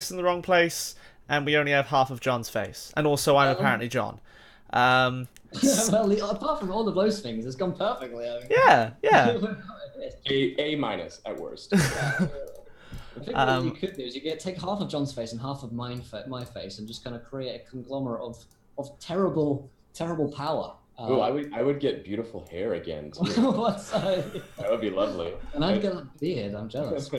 is in the wrong place, and we only have half of John's face. And also, I'm apparently John. Um, Well, apart from all of those things, it's gone perfectly. I mean. yeah, yeah. A minus at worst. I think what you could do is you take half of John's face and half of my face and just kind of create a conglomerate of terrible power. Oh, I would get beautiful hair again too. That would be lovely. And I'd get a beard. I'm jealous.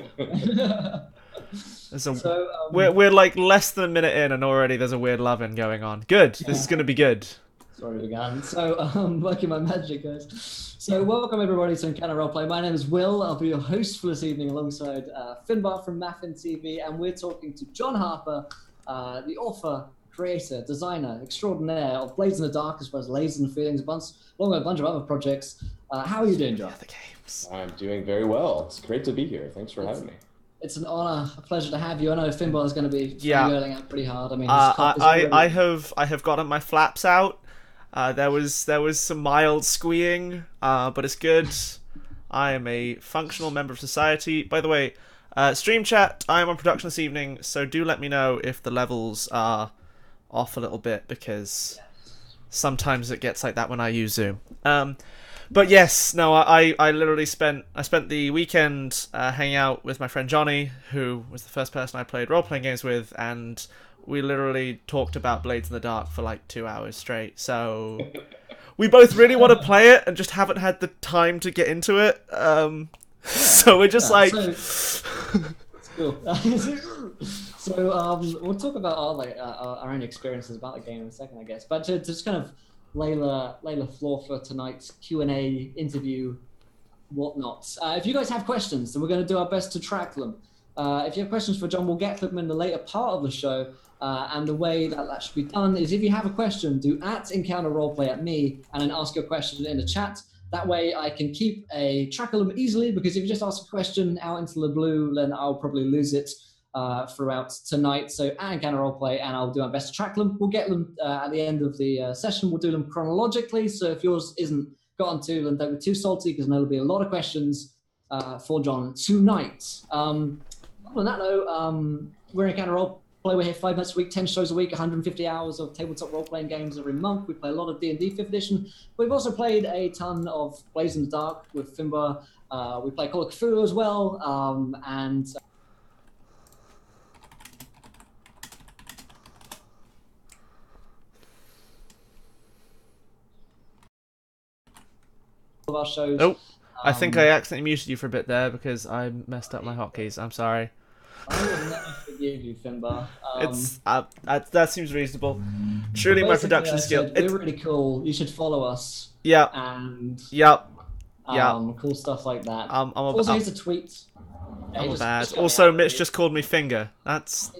We're like less than a minute in, and already there's a weird loving going on. Good. This is going to be good. Sorry again. So, working my magic, guys. So, welcome everybody to Encounter Roleplay. My name is Will. I'll be your host for this evening alongside Finbar from Maffin TV, and we're talking to John Harper, the author, creator, designer extraordinaire of Blades in the Dark, as well as Lasers and Feelings, along with a bunch of other projects. How are you doing, John? The games. I'm doing very well. It's great to be here. Thanks for having me. It's an honor, a pleasure to have you. I know Finbar is going to be going out pretty hard. I mean, I have gotten my flaps out. There was some mild squeeing, but it's good. I am a functional member of society. By the way, stream chat, I am on production this evening, so do let me know if the levels are off a little bit, because sometimes it gets like that when I use Zoom. But yes, no, I literally spent the weekend hanging out with my friend Johnny, who was the first person I played role-playing games with, and we literally talked about Blades in the Dark for like 2 hours straight. So we both really want to play it and just haven't had the time to get into it. So we're just like... That's cool. So we'll talk about our own experiences about the game in a second, I guess. But to just kind of lay the floor for tonight's Q&A interview, whatnot. If you guys have questions, then we're going to do our best to track them. If you have questions for John, we'll get them in the later part of the show. And the way that should be done is, if you have a question, do @EncounterRoleplay at me, and then ask your question in the chat. That way I can keep a track of them easily, because if you just ask a question out into the blue, then I'll probably lose it throughout tonight. So @EncounterRoleplay, and I'll do my best to track them. We'll get them at the end of the session. We'll do them chronologically. So if yours isn't gotten to, then don't be too salty, because I know there'll be a lot of questions for John tonight. Other than that, though, we're Encounter Roleplay. We're here 5 nights a week, 10 shows a week, 150 hours of tabletop role-playing games every month. We play a lot of D&D 5th edition. We've also played a ton of Blades in the Dark with Finbar. We play Call of Cthulhu as well, and of our shows. Oh, I think I accidentally muted you for a bit there because I messed up my hotkeys. I'm sorry. I will never forgive you, Finbar. That seems reasonable. Truly, my production skill. We're really cool. You should follow us. Yeah. And cool stuff like that. Also, here's a tweet. I'm bad. Also, Mitch just called me Finger. That's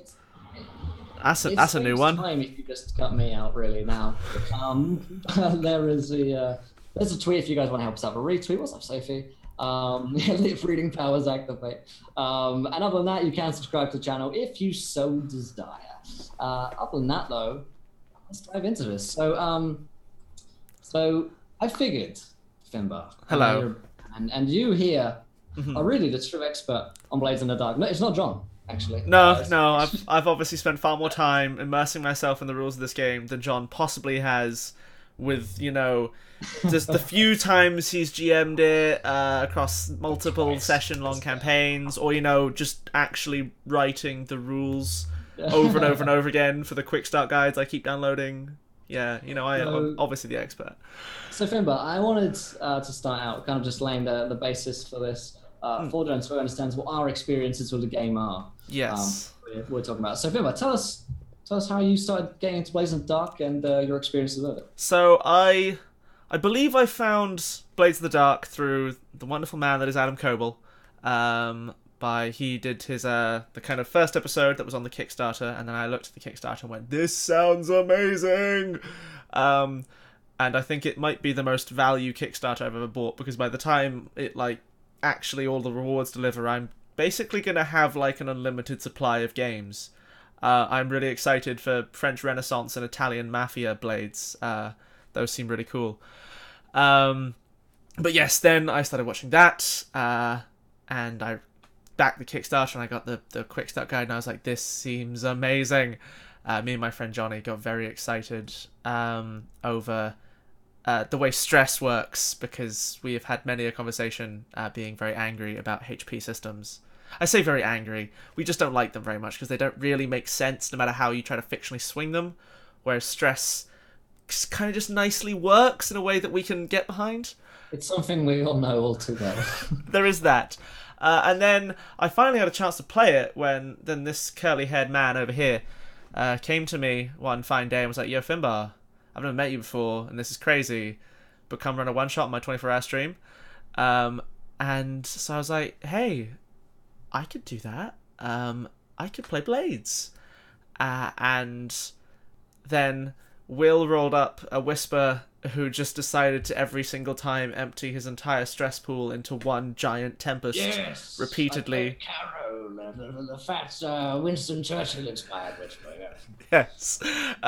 a new one. Time if you just cut me out really now. There's a tweet if you guys want to help us out. A retweet. What's up, Sophie? If reading powers activate. And other than that, you can subscribe to the channel if you so desire. Other than that, though, let's dive into this. So I figured, Finbar. Hello. And you here are really the true expert on Blades in the Dark. No, it's not John, actually. No. I've obviously spent far more time immersing myself in the rules of this game than John possibly has, with, just the few times he's GM'd it across multiple session-long campaigns, or, just actually writing the rules over and over and over again for the quick start guides I keep downloading. Yeah, I'm obviously the expert. So, Finbar, I wanted to start out kind of just laying the basis for this for John, so he understands what our experiences with the game are. Yes. We're talking about. So, Finbar, tell us how you started getting into Blades in the Dark and your experiences with it. So I believe I found Blades in the Dark through the wonderful man that is Adam Coble. He did his the kind of first episode that was on the Kickstarter, and then I looked at the Kickstarter and went, "This sounds amazing!" And I think it might be the most value Kickstarter I've ever bought, because by the time it actually all the rewards deliver, I'm basically gonna have an unlimited supply of games. I'm really excited for French Renaissance and Italian Mafia Blades. Those seem really cool. But yes, then I started watching that, and I backed the Kickstarter and I got the quick start guide, and I was like, this seems amazing. Me and my friend Johnny got very excited over the way stress works, because we have had many a conversation being very angry about HP systems. I say very angry. We just don't like them very much because they don't really make sense no matter how you try to fictionally swing them, whereas stress kind of just nicely works in a way that we can get behind. It's something we all know all too well. There is that. And then I finally had a chance to play it when then this curly-haired man over here came to me one fine day and was like, yo, Finbar, I've never met you before, and this is crazy, but come run a one-shot on my 24-hour stream. And so I was like, hey, I could do that. I could play Blades. And then Will rolled up a Whisper who just decided to every single time empty his entire stress pool into one giant tempest repeatedly. Carol, the fat Winston Churchill inspired Whisper. Yes.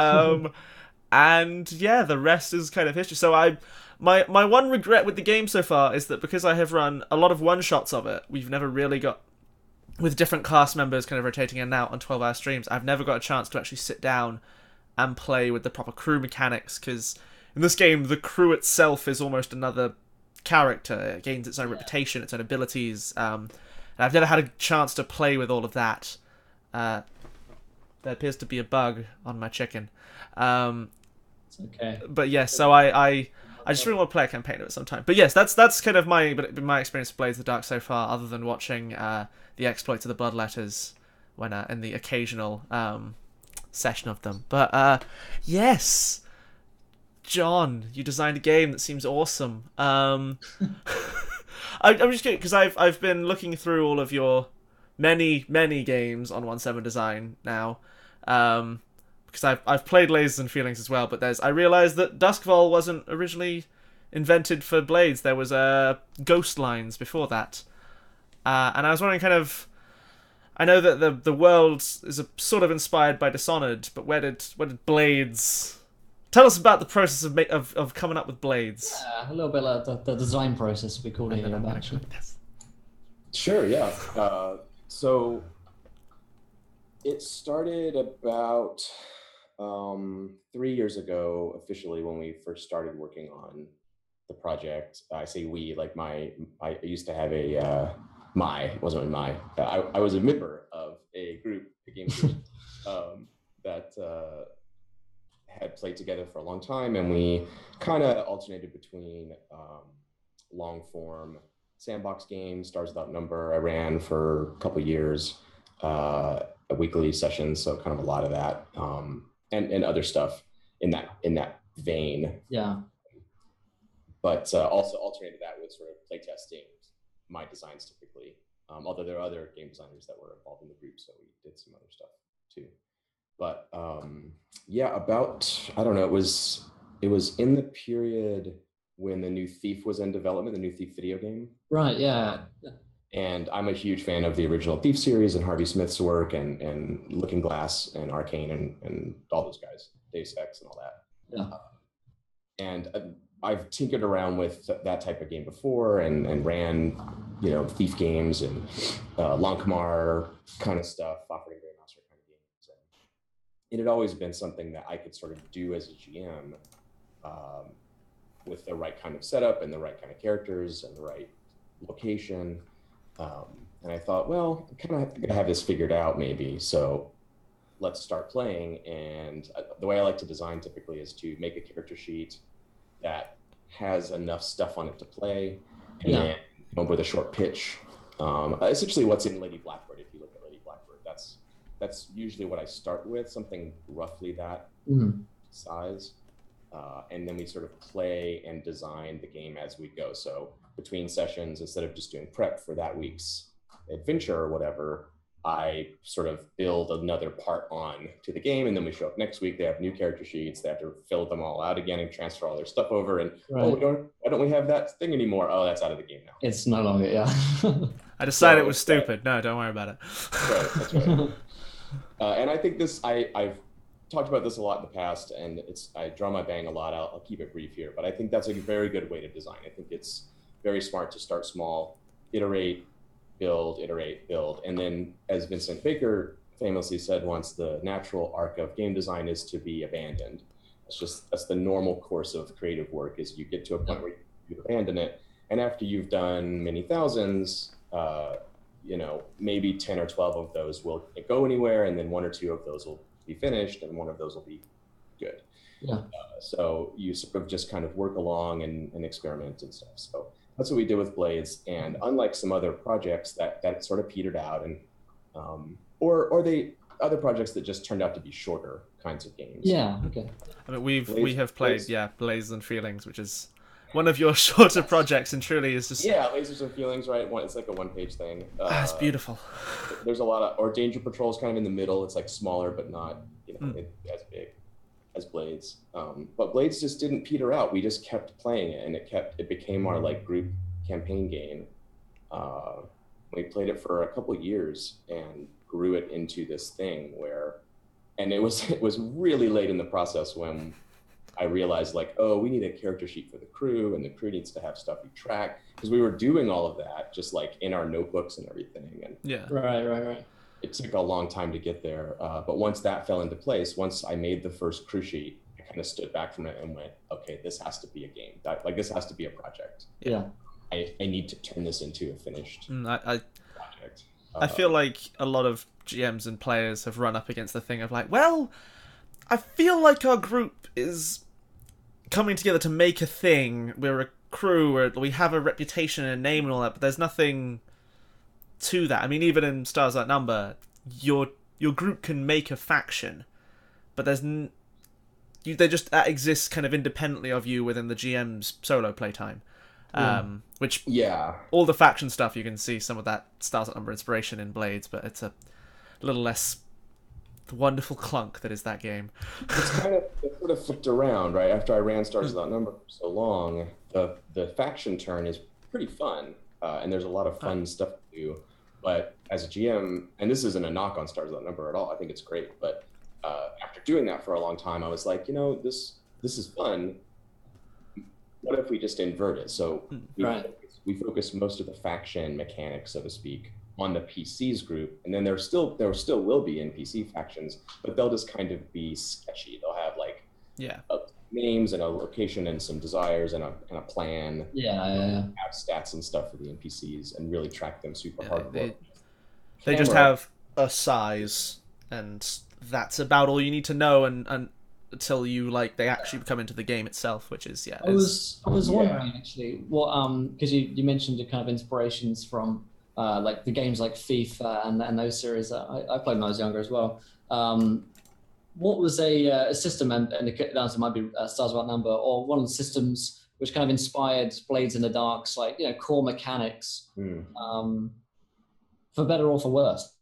And yeah, the rest is kind of history. So my one regret with the game so far is that because I have run a lot of one-shots of it, we've never really got, with different cast members kind of rotating in and out on 12-hour streams, I've never got a chance to actually sit down and play with the proper crew mechanics, because in this game, the crew itself is almost another character. It gains its own reputation, its own abilities, and I've never had a chance to play with all of that. There appears to be a bug on my chicken. It's okay. But yes, so I just really want to play a campaign of it sometime. But yes, that's kind of my experience with Blades of the Dark so far, other than watching the exploits of the Bloodletters when in the occasional session of them. But yes, John, you designed a game that seems awesome. I'm just kidding, because I've been looking through all of your many games on 1.7 Design now, because I've played Lasers and Feelings as well. But I realized that Duskfall wasn't originally invented for Blades. There was Ghost Lines before that, and I was wondering, kind of, I know that the world is sort of inspired by Dishonored, but where did Blades? Tell us about the process of coming up with Blades. A little bit like the design process, we call it here, actually. Sure, yeah. So it started about 3 years ago, officially, when we first started working on the project. I say we, like I used to have it wasn't my. I was a member of a group, a game group, that had played together for a long time, and we kind of alternated between long form sandbox games. Stars Without Number I ran for a couple years, a weekly session, so kind of a lot of that, and other stuff in that vein. Yeah. But also alternated that with sort of playtesting my designs typically. Although there are other game designers that were involved in the group, so we did some other stuff too. But yeah, I don't know, it was in the period when the new Thief was in development, the new Thief video game. Right, yeah. And I'm a huge fan of the original Thief series and Harvey Smith's work and Looking Glass and Arcane and all those guys, Deus Ex and all that. Yeah. And I've tinkered around with that type of game before and ran, Thief games and Lankhmar kind of stuff, Offering Greymaster kind of games. It had always been something that I could sort of do as a GM with the right kind of setup and the right kind of characters and the right location. And I thought, well, I kind of gonna have this figured out maybe. So let's start playing. And the way I like to design typically is to make a character sheet that has enough stuff on it to play, and then come up with a short pitch. Essentially what's in Lady Blackbird. If you look at Lady Blackbird, that's usually what I start with, something roughly that size. And then we sort of play and design the game as we go. So between sessions, instead of just doing prep for that week's adventure or whatever, I sort of build another part on to the game, and then we show up next week. They have new character sheets. They have to fill them all out again and transfer all their stuff over. And why don't we have that thing anymore? Oh, that's out of the game now. It's no longer, I decided it was stupid. No, don't worry about it. That's right. And I think I've talked about this a lot in the past, and I draw my bang a lot. I'll keep it brief here, but I think that's a very good way to design. I think it's very smart to start small, iterate, build, iterate, build. And then, as Vincent Baker famously said once, the natural arc of game design is to be abandoned. That's the normal course of creative work, is you get to a point where you abandon it. And after you've done many thousands, maybe 10 or 12 of those will go anywhere, and then 1 or 2 of those will be finished, and 1 of those will be good. Yeah. So you sort of just kind of work along and experiment and stuff. So that's what we did with Blades. And unlike some other projects that sort of petered out, and or they other projects that just turned out to be shorter kinds of games. Yeah. Okay. I mean, we have played Blades and Feelings, which is one of your shorter projects, and truly is just Lasers and Feelings, right? It's like a 1-page thing. It's beautiful. There's a lot of, or Danger Patrol is kind of in the middle. It's like smaller, but not as big as Blades. But Blades just didn't peter out. We just kept playing it, and it became our like group campaign game. We played it for a couple of years and grew it into this thing and it was really late in the process when I realized, like, oh, we need a character sheet for the crew, and the crew needs to have stuff we track, because we were doing all of that just like in our notebooks and everything. And yeah, right. It took a long time to get there, but once that fell into place, once I made the first crew sheet, I kind of stood back from it and went, okay, this has to be a game. This has to be a project. Yeah. I need to turn this into a finished project. I feel like a lot of GMs and players have run up against the thing of like, well, I feel like our group is coming together to make a thing. We're a crew, we have a reputation and a name and all that, but there's nothing to that. I mean, even in Stars Outnumber, your group can make a faction, but that exists kind of independently of you within the GM's solo playtime. Which all the faction stuff, you can see some of that Stars Outnumber inspiration in Blades, but it's a little less the wonderful clunk that is that game. It's sort of flipped around, right? After I ran Stars Outnumber for so long, the faction turn is pretty fun, and there's a lot of fun stuff to do. But as a GM, and this isn't a knock on Stars Outnumber at all, I think it's great. But after doing that for a long time, I was like, this is fun. What if we just invert it? So we focus most of the faction mechanics, so to speak, on the PCs group, and then there still will be NPC factions, but they'll just kind of be sketchy. They'll have like names and a location and some desires and a plan. Have stats and stuff for the NPCs and really track them super hard. They just have a size, and that's about all you need to know, and until they actually come into the game itself, which is I was wondering actually what because you mentioned the kind of inspirations from like the games like FIFA and those series. I played when I was younger as well. What was a system, and the answer might be Stars Outnumber, or one of the systems which kind of inspired Blades in the Dark's core mechanics, for better or for worse?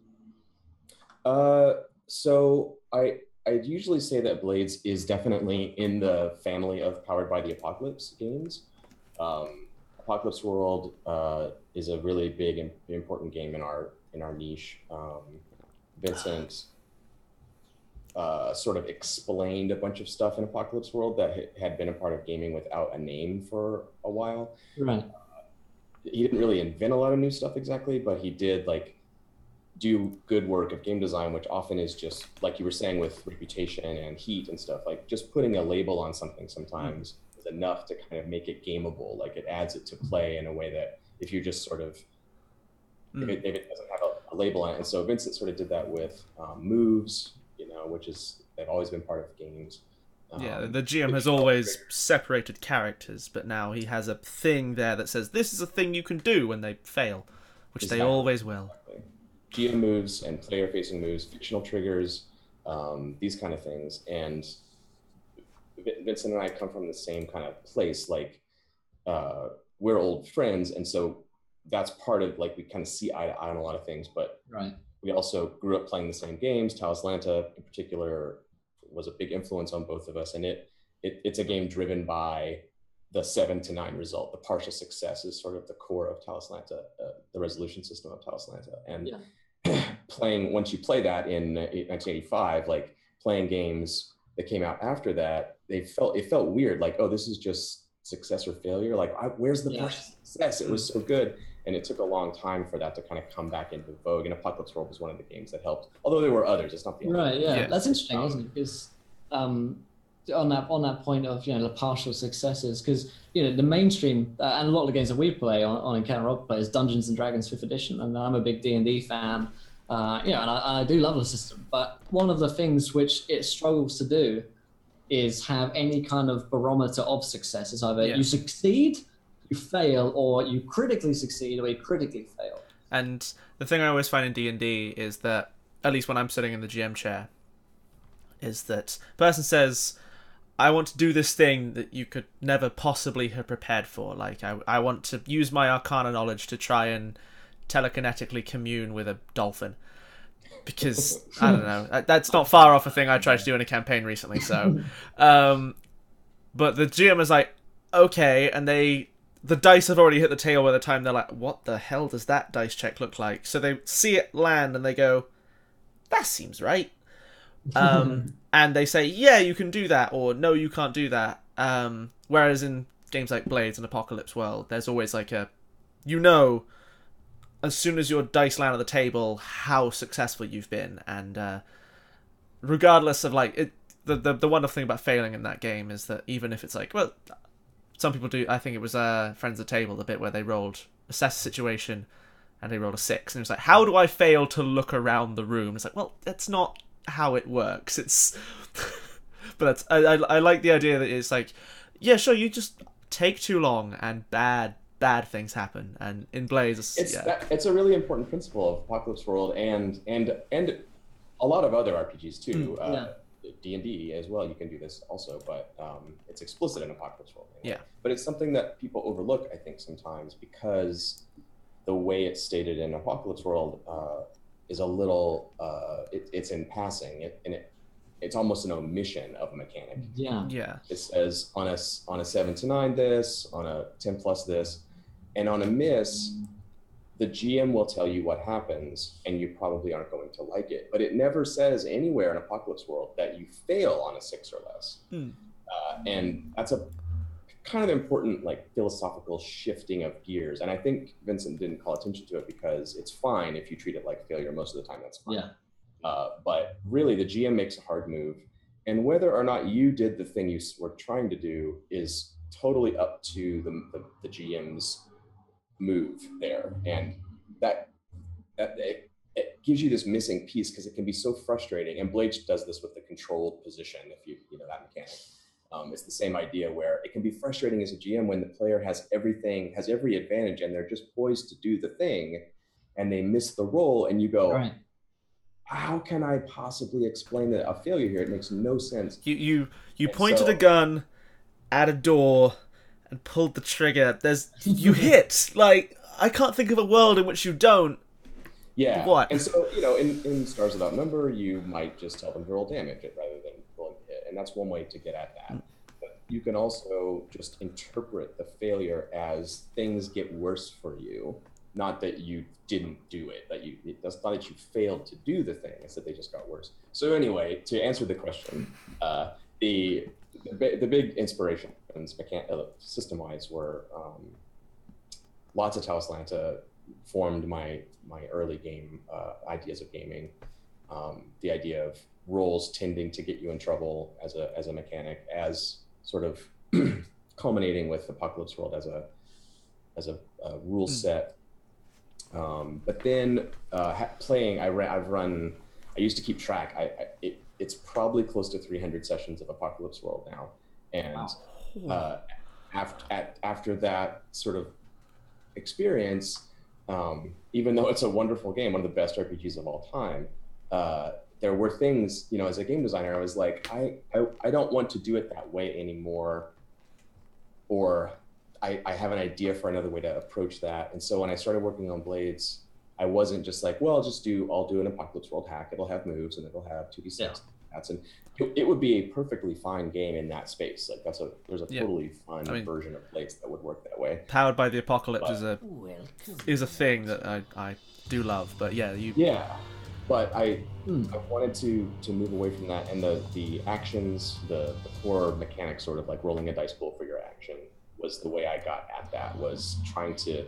So I'd usually say that Blades is definitely in the family of Powered by the Apocalypse games. Apocalypse World is a really big and important game in our niche. Vincent sort of explained a bunch of stuff in Apocalypse World that had been a part of gaming without a name for a while. Right. He didn't really invent a lot of new stuff exactly, but he did do good work of game design, which often is just like you were saying with reputation and heat and stuff, like just putting a label on something sometimes is enough to kind of make it gameable. Like it adds it to play in a way that if you just sort of, if it doesn't have a label on it. And so Vincent sort of did that with moves, which they've always been part of games. The GM has always separated characters, but now he has a thing there that says this is a thing you can do when they fail, which they always will. GM moves and player-facing moves, fictional triggers, these kind of things. And Vincent and I come from the same kind of place. Like, we're old friends, and so that's part of, we kind of see eye to eye on a lot of things. But we also grew up playing the same games. Talislanta, in particular, was a big influence on both of us. And it's a game driven by the 7 to 9 result. The partial success is sort of the core of Talislanta, the resolution system of Talislanta. And once you play that in 1985, playing games that came out after that, it felt weird. Like, oh, this is just success or failure. Where's the partial success? It was so good. And it took a long time for that to kind of come back into vogue. And Apocalypse World was one of the games that helped. Although there were others, it's not the only Right, yeah. Yeah. That's interesting, isn't it? Because on that point of the partial successes, because the mainstream and a lot of the games that we play on Encounter Roleplay Play is Dungeons and Dragons 5th edition, and I'm a big D&D fan. And I do love the system, but one of the things which it struggles to do is have any kind of barometer of success. It's either you succeed, you fail, or you critically succeed, or you critically fail. And the thing I always find in D&D is that, at least when I'm sitting in the GM chair, is that person says, I want to do this thing that you could never possibly have prepared for. Like, I want to use my Arcana knowledge to try and telekinetically commune with a dolphin. Because, I don't know, that's not far off a thing I tried to do in a campaign recently, so... but the GM is like, okay, and the dice have already hit the table by the time they're like, what the hell does that dice check look like? So they see it land and they go, that seems right. And they say, yeah, you can do that, or no, you can't do that. Whereas in games like Blades and Apocalypse World, there's always like as soon as your dice land on the table, how successful you've been. And regardless of like, the wonderful thing about failing in that game is that even if it's like, well, some people do, I think it was Friends at the Table, the bit where they assess the situation, and they rolled a 6, and it was like, how do I fail to look around the room? It's like, well, that's not how it works. It's but I like the idea that it's like, yeah, sure, you just take too long and bad things happen. And in Blaze, it's a really important principle of Apocalypse World and a lot of other RPGs too. D&D as well, you can do this also, but it's explicit in Apocalypse World anyway. Yeah, but it's something that people overlook, I think, sometimes, because the way it's stated in Apocalypse World is a little it's in passing, it's almost an omission of a mechanic. It says on a 7 to 9 this, on a 10 plus this, and on a miss the GM will tell you what happens, and you probably aren't going to like it, but it never says anywhere in Apocalypse World that you fail on a 6 or less. And that's a kind of important, like, philosophical shifting of gears. And I think Vincent didn't call attention to it because it's fine if you treat it like failure most of the time. That's fine. But really, the GM makes a hard move, and whether or not you did the thing you were trying to do is totally up to the GM's move there, and that it gives you this missing piece, because it can be so frustrating. And Blade does this with the controlled position. If you know that mechanic, it's the same idea, where it can be frustrating as a GM when the player has every advantage, and they're just poised to do the thing, and they miss the roll, and you go, right, how can I possibly explain a failure here? It makes no sense. You pointed a gun at a door and pulled the trigger. You hit. Like, I can't think of a world in which you don't. Yeah. What? And so, in Stars Without Number, you might just tell them to roll damage rather than rolling the hit. And that's one way to get at that. But you can also just interpret the failure as things get worse for you. Not that you didn't do it. That's not that you failed to do the thing. It's that they just got worse. So anyway, to answer the question, the big inspiration system-wise were lots of Taoslanta formed my early game ideas of gaming. The idea of roles tending to get you in trouble as a mechanic, as sort of culminating with Apocalypse World as a rule set. But then playing, I used to keep track. It's probably close to 300 sessions of Apocalypse World now. And after that sort of experience, even though it's a wonderful game, one of the best RPGs of all time, there were things, as a game designer, I was like, I don't want to do it that way anymore, or I have an idea for another way to approach that. And so when I started working on Blades, I wasn't just like, well, I'll do an Apocalypse World hack. It'll have moves and it'll have 2d6. And it would be a perfectly fine game in that space. Like there's a totally fun version of Blades that would work that way. Powered by the Apocalypse is a thing that I do love. But but I wanted to move away from that, and the actions, the core mechanics, sort of like rolling a dice pool for your action, was the way I got at that. Was trying to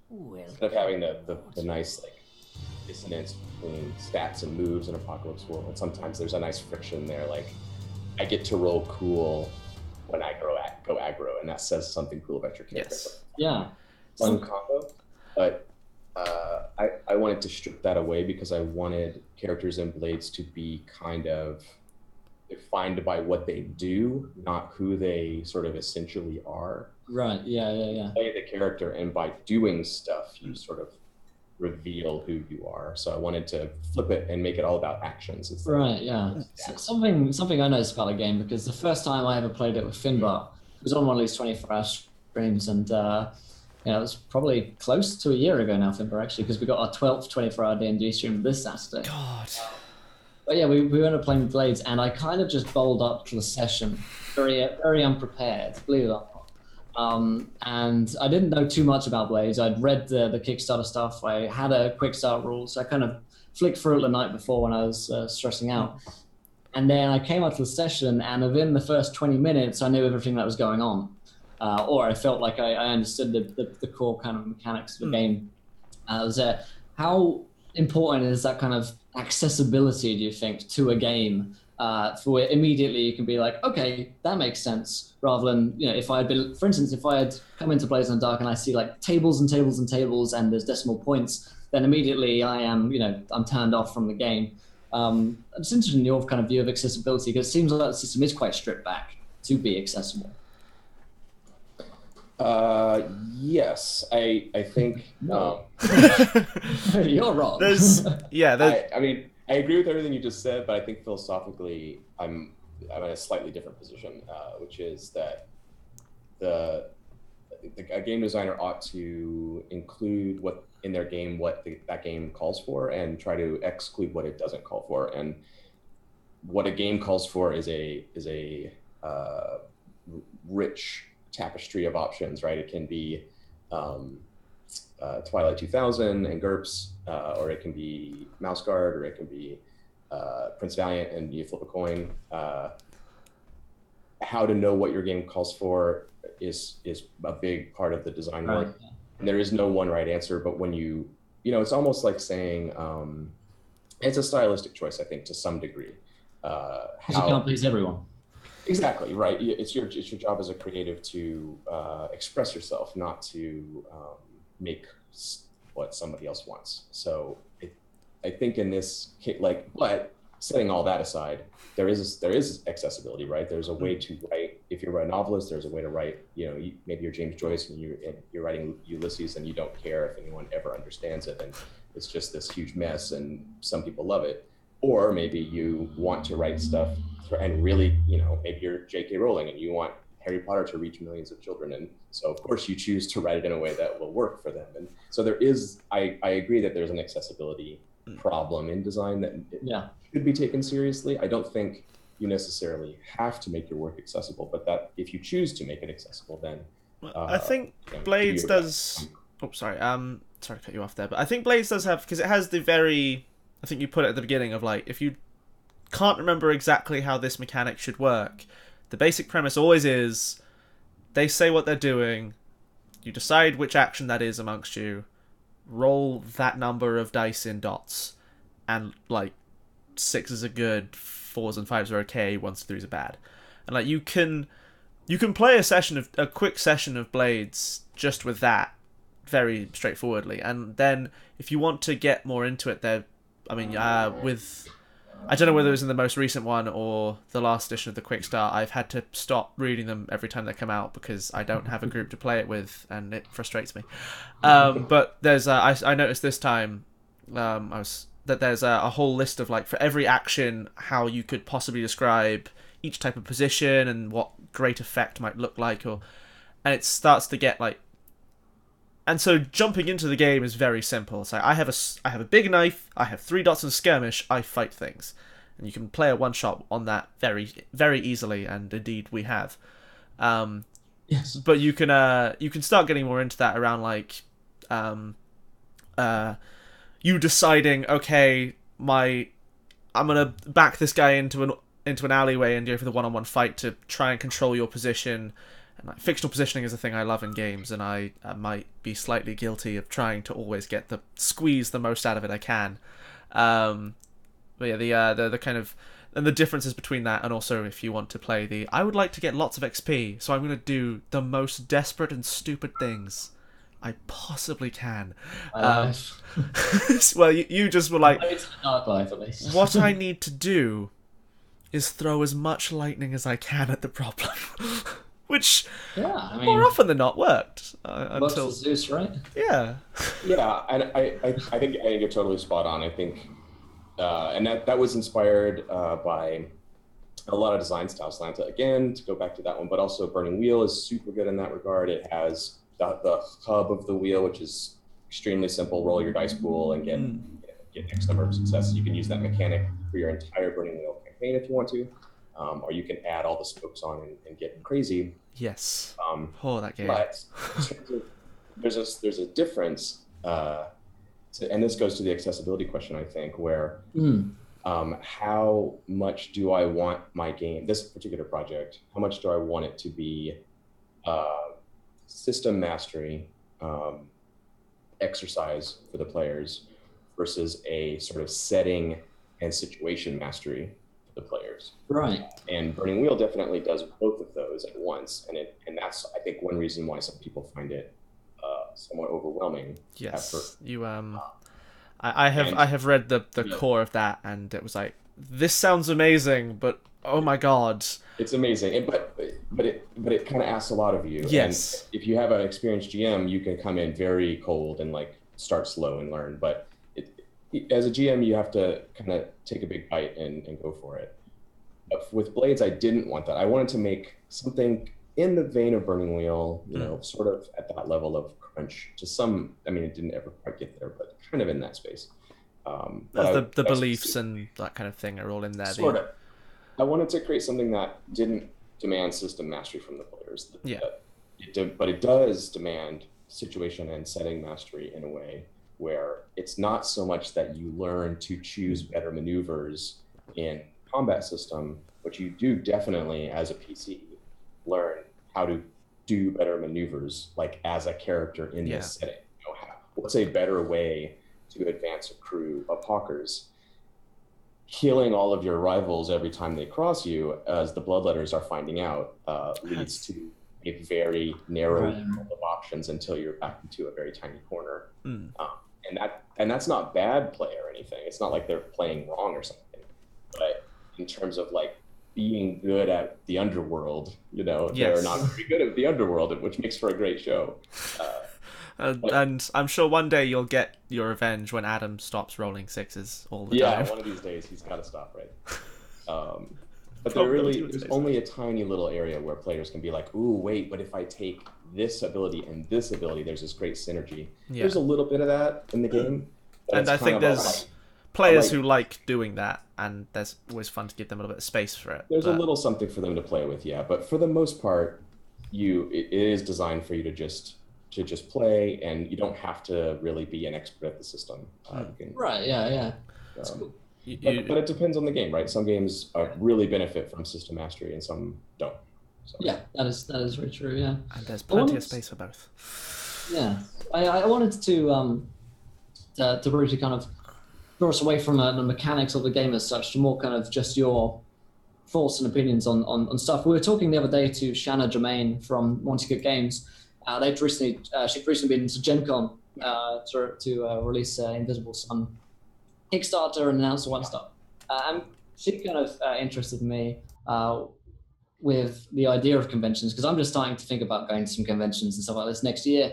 instead of having the nice like dissonance between stats and moves in Apocalypse World, sometimes there's a nice friction there. Like I get to roll cool when I go aggro, and that says something cool about your character. Yes. Yeah. Fun combo, but I wanted to strip that away because I wanted characters in Blades to be kind of defined by what they do, not who they sort of essentially are. Right. Yeah. Play the character, and by doing stuff, you sort of reveal who you are. So I wanted to flip it and make it all about actions. Right. Yeah. Something I noticed about the game, because the first time I ever played it with Finbar, it was on one of these 24-hour streams, and it was probably close to a year ago now, Finbar, actually, because we got our 12th 24-hour D&D stream this Saturday. God. But yeah, we ended up playing Blades, and I kind of just bowled up to the session, very unprepared, believe it or not. And I didn't know too much about Blades. I'd read the Kickstarter stuff. I had a quick start rule, so I kind of flicked through it the night before when I was stressing out. And then I came out to the session, and within the first 20 minutes, I knew everything that was going on. Or I felt like I understood the core kind of mechanics of the game. How important is that kind of accessibility, do you think, to a game? For where immediately you can be like, okay, that makes sense. Rather than, if I had been, for instance, if I had come into Blades in the Dark and I see like tables and tables and tables and there's decimal points, then immediately I am, I'm turned off from the game. I'm just interested in your kind of view of accessibility, because it seems like the system is quite stripped back to be accessible. Yes, I think. You're wrong. I mean, I agree with everything you just said, but I think philosophically, I'm in a slightly different position, which is that a game designer ought to include what in their game that game calls for, and try to exclude what it doesn't call for. And what a game calls for is a rich tapestry of options, right? It can be Twilight 2000 and GURPS, or it can be Mouse Guard, or it can be Prince Valiant and you flip a coin. How to know what your game calls for is a big part of the design work. Right. And there is no one right answer, but when it's almost like saying it's a stylistic choice, I think, to some degree. You can't please everyone. Exactly, right. It's your job as a creative to express yourself, not to make what somebody else wants. So I think in this case, but setting all that aside, there is accessibility, right? There's a way to write. If you're a novelist, there's a way to write. Maybe you're James Joyce and you're writing Ulysses, and you don't care if anyone ever understands it, and it's just this huge mess, and some people love it. Or maybe you want to write stuff and really, maybe you're J.K. Rowling and you want Harry Potter to reach millions of children, and so of course you choose to write it in a way that will work for them. And so there is, I agree that there's an accessibility problem in design that should be taken seriously. I don't think you necessarily have to make your work accessible, but that if you choose to make it accessible, then I think Blades does. Oh, sorry. Sorry to cut you off there, but I think Blades does have, because it has the very. I think you put it at the beginning of like, if you can't remember exactly how this mechanic should work, the basic premise always is they say what they're doing, you decide which action that is amongst you, roll that number of dice in dots, and like 6s are good, 4s and 5s are okay, 1s and 3s are bad. And like you can play a quick session of Blades just with that very straightforwardly, and then if you want to get more into it, I don't know whether it was in the most recent one or the last edition of the Quick Start, I've had to stop reading them every time they come out because I don't have a group to play it with, and it frustrates me. But there's I noticed this time that there's a whole list of, like, for every action, how you could possibly describe each type of position and what great effect might look like, and it starts to get like. And so jumping into the game is very simple. It's like, I have a big knife, I have 3 dots in skirmish, I fight things. And you can play a one-shot on that very, very easily, and indeed we have. Yes. But you can start getting more into that around, like, you deciding, okay, I'm gonna back this guy into an alleyway and go for the one-on-one fight to try and control your position. And like, fictional positioning is a thing I love in games, and I might be slightly guilty of trying to always squeeze the most out of it I can. But yeah, the kind of, and the differences between that, and also if you want to play I would like to get lots of XP, so I'm going to do the most desperate and stupid things I possibly can. Well, you just were like, Dark Life, at least. what I need to do is throw as much lightning as I can at the problem. Which, more often than not, worked. Until Zeus, right? Yeah. Yeah, and I think you're totally spot on. I think, and that was inspired by a lot of design styles. Atlanta, again, to go back to that one, but also Burning Wheel is super good in that regard. It has the hub of the wheel, which is extremely simple. Roll your dice pool and get X number of successes. You can use that mechanic for your entire Burning Wheel campaign if you want to. Or you can add all the spokes on and get crazy. Yes. That game. But there's a difference, and this goes to the accessibility question, I think, where how much do I want my game, this particular project, how much do I want it to be system mastery exercise for the players versus a sort of setting and situation mastery the players. Right. And Burning Wheel definitely does both of those at once, and that's, I think, one reason why some people find it somewhat overwhelming. Yes. I have read the core of that, and it was like, this sounds amazing, but oh my god, it's amazing. But it kind of asks a lot of you. Yes. And if you have an experienced GM, you can come in very cold and like start slow and learn. But as a GM, you have to kind of take a big bite and go for it. But with Blades, I didn't want that. I wanted to make something in the vein of Burning Wheel, you know, sort of at that level of crunch to some, I mean, it didn't ever quite get there, but kind of in that space. The beliefs and that kind of thing are all in there. Sort of. I wanted to create something that didn't demand system mastery from the players. But it does demand situation and setting mastery in a way where it's not so much that you learn to choose better maneuvers in combat system, but you do definitely, as a PC, learn how to do better maneuvers, like as a character in this setting. You know, what's a better way to advance a crew of hawkers? Killing all of your rivals every time they cross you, as the Bloodletters are finding out, leads to a very narrow field of options until you're back into a very tiny corner. And that's not bad play or anything. It's not like they're playing wrong or something. But in terms of like being good at the underworld, you know, they're not very good at the underworld, which makes for a great show. And I'm sure one day you'll get your revenge when Adam stops rolling sixes all the time. Yeah, one of these days he's got to stop, right? But there's only a tiny little area where players can be like, ooh, wait, but if I take this ability and this ability, there's this great synergy. There's a little bit of that in the game. And I think there's players who like doing that, and there's always fun to give them a little bit of space for it. There's a little something for them to play with, but for the most part, it is designed for you to just play, and you don't have to really be an expert at the system. That's cool. But it depends on the game, right? Some games really benefit from system mastery, and some don't. So. Yeah, that is very true. Yeah, and there's plenty of space for both. Yeah, I wanted to briefly kind of draw us away from the mechanics of the game as such to more kind of just your thoughts and opinions on stuff. We were talking the other day to Shanna Germain from Monty Good Games. She'd recently been to Gen Con to release Invisible Sun Kickstarter and announce one stuff. And she kind of interested me with the idea of conventions, because I'm just starting to think about going to some conventions and stuff like this next year.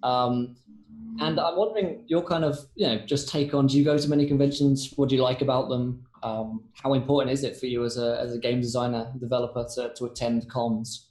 And I'm wondering your kind of, just take on, do you go to many conventions? What do you like about them? How important is it for you as a game designer, developer to attend cons?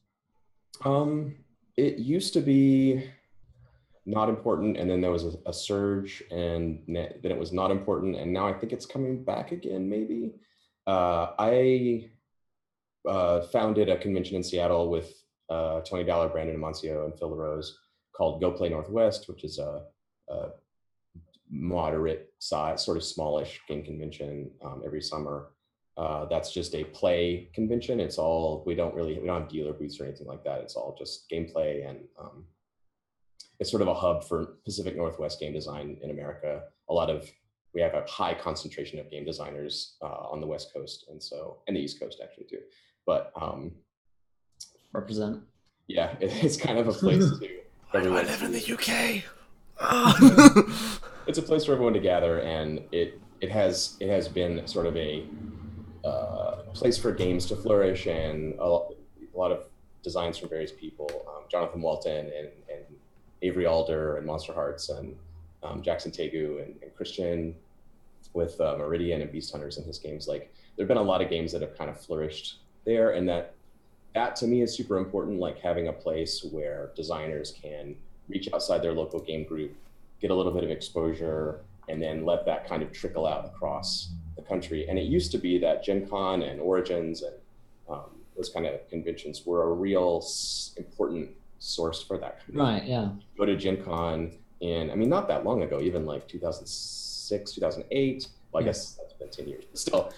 It used to be not important, and then there was a surge, and then it was not important, and now I think it's coming back again, maybe. I founded a convention in Seattle with Tony Dollar, Brandon Amancio, and Phil LaRose called Go Play Northwest, which is a moderate size, sort of smallish game convention every summer. That's just a play convention. It's all we don't have dealer booths or anything like that. It's all just gameplay, and it's sort of a hub for Pacific Northwest game design in America. We have a high concentration of game designers on the West Coast, and the East Coast actually too. But Represent. yeah, it's kind of a place to. Why do I live in the UK? It's a place for everyone to gather, and it has been sort of a place for games to flourish, and a lot of designs from various people, Jonathan Walton and Avery Alder and Monster Hearts, and Jackson Tegu and Christian with Meridian and Beast Hunters and his games. Like, there have been a lot of games that have kind of flourished there, and that to me is super important, like having a place where designers can reach outside their local game group, get a little bit of exposure, and then let that kind of trickle out across the country. And it used to be that Gen Con and Origins and those kind of conventions were a real important source for that. Right, yeah. Go to Gen Con not that long ago, even like 2006, 2008. Well, I guess that's been 10 years, but still,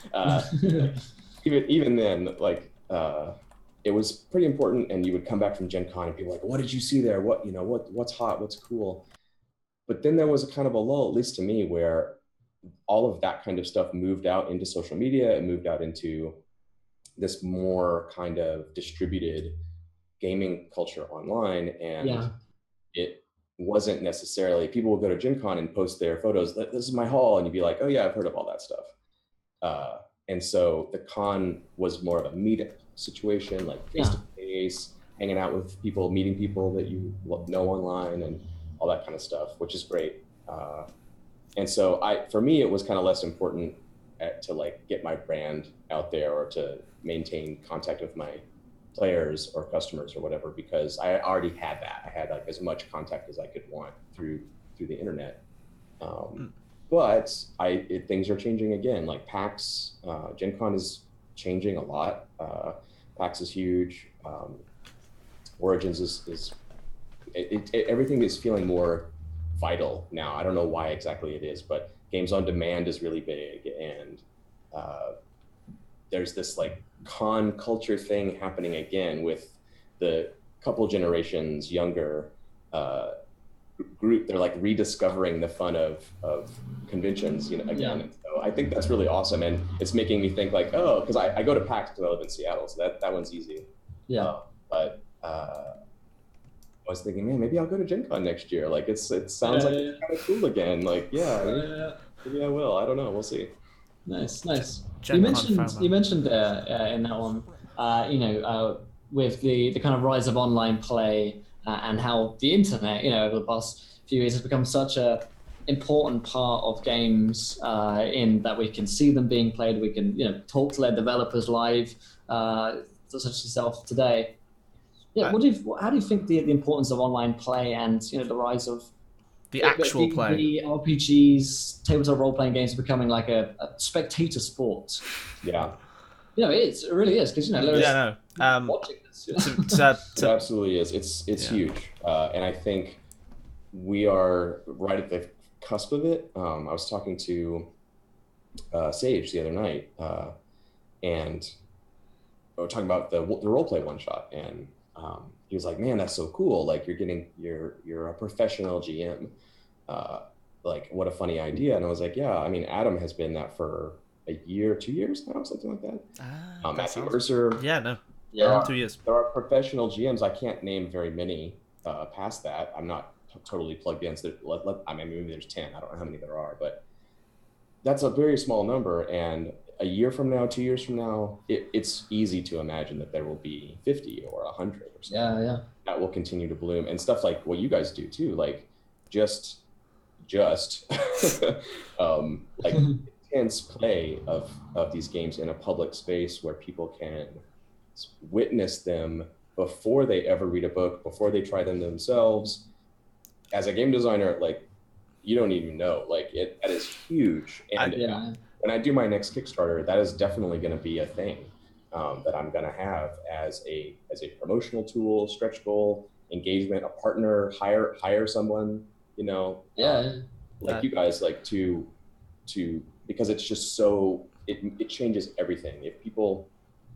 even then, like, it was pretty important. And you would come back from Gen Con and people like, what did you see there? What's hot? What's cool? But then there was a kind of a lull, at least to me, where all of that kind of stuff moved out into social media and moved out into this more kind of distributed gaming culture online. And it wasn't necessarily, people would go to Gen Con and post their photos, this is my haul, and you'd be like, oh yeah, I've heard of all that stuff. And so the con was more of a meetup situation, like face-to-face, hanging out with people, meeting people that you know online, and all that kind of stuff, which is great. And so for me, it was kind of less important to like get my brand out there or to maintain contact with my players or customers or whatever, because I already had that. I had like as much contact as I could want through the internet. But things are changing again. Like PAX, Gen Con is changing a lot. PAX is huge. Origins is everything is feeling more vital now. I don't know why exactly it is, but games on demand is really big, and there's this like con culture thing happening again with the couple generations younger group. They're like rediscovering the fun of conventions, again. And so I think that's really awesome, and it's making me think like, oh, because I go to PAX because I live in Seattle, so that one's easy. But I was thinking, man, maybe I'll go to Gen Con next year. Like, it sounds like it's kind of cool again. Like, maybe I will. I don't know. We'll see. Nice. You mentioned in that one, with the kind of rise of online play and how the internet, over the past few years has become such a important part of games, in that we can see them being played. We can, talk to their developers live, such as yourself today. Yeah, how do you think the importance of online play and the rise of the actual play, the RPGs, tabletop role-playing games, are becoming like a spectator sport? Yeah, it really is, because watching this. It absolutely is. It's huge, and I think we are right at the cusp of it. I was talking to Sage the other night, and we were talking about the role-play one-shot, and he was like, man, that's so cool. Like, you're a professional GM. Like, what a funny idea. And I was like, yeah, I mean, Adam has been that for a year, 2 years now, something like that. Matthew Mercer. 2 years. There are professional GMs. I can't name very many past that. I'm not totally plugged in. So maybe there's 10. I don't know how many there are, but that's a very small number. And a year from now, 2 years from now, it's easy to imagine that there will be 50 or 100 or something. That will continue to bloom, and stuff like what you guys do too, like just like intense play of these games in a public space where people can witness them before they ever read a book, before they try them themselves. As a game designer, like, you don't even know, like, that is huge. And when I do my next Kickstarter, that is definitely going to be a thing that I'm going to have as a promotional tool, stretch goal, engagement, a partner, hire someone, like you guys, like to because it's just so it changes everything. If people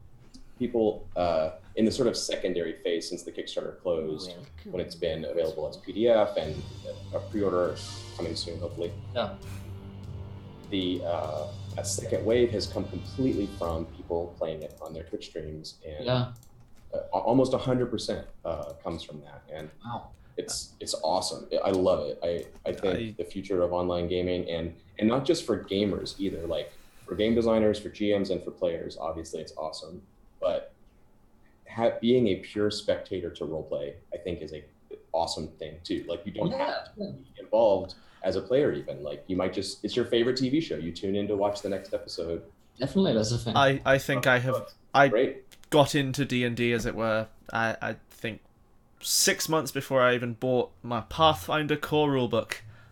in the sort of secondary phase since the Kickstarter closed, when it's been available as PDF and a pre-order coming soon, hopefully. Yeah. The a second wave has come completely from people playing it on their Twitch streams, and almost 100% comes from that. And wow. It's awesome. I love it. I think the future of online gaming, and not just for gamers either, like for game designers, for GMs, and for players, obviously it's awesome. But being a pure spectator to roleplay, I think, is a awesome thing too. Like, you don't have to be involved as a player even. Like, you might just, it's your favorite TV show. You tune in to watch the next episode. Definitely, that's a thing. I think I got into D&D, as it were, I think 6 months before I even bought my Pathfinder core rulebook.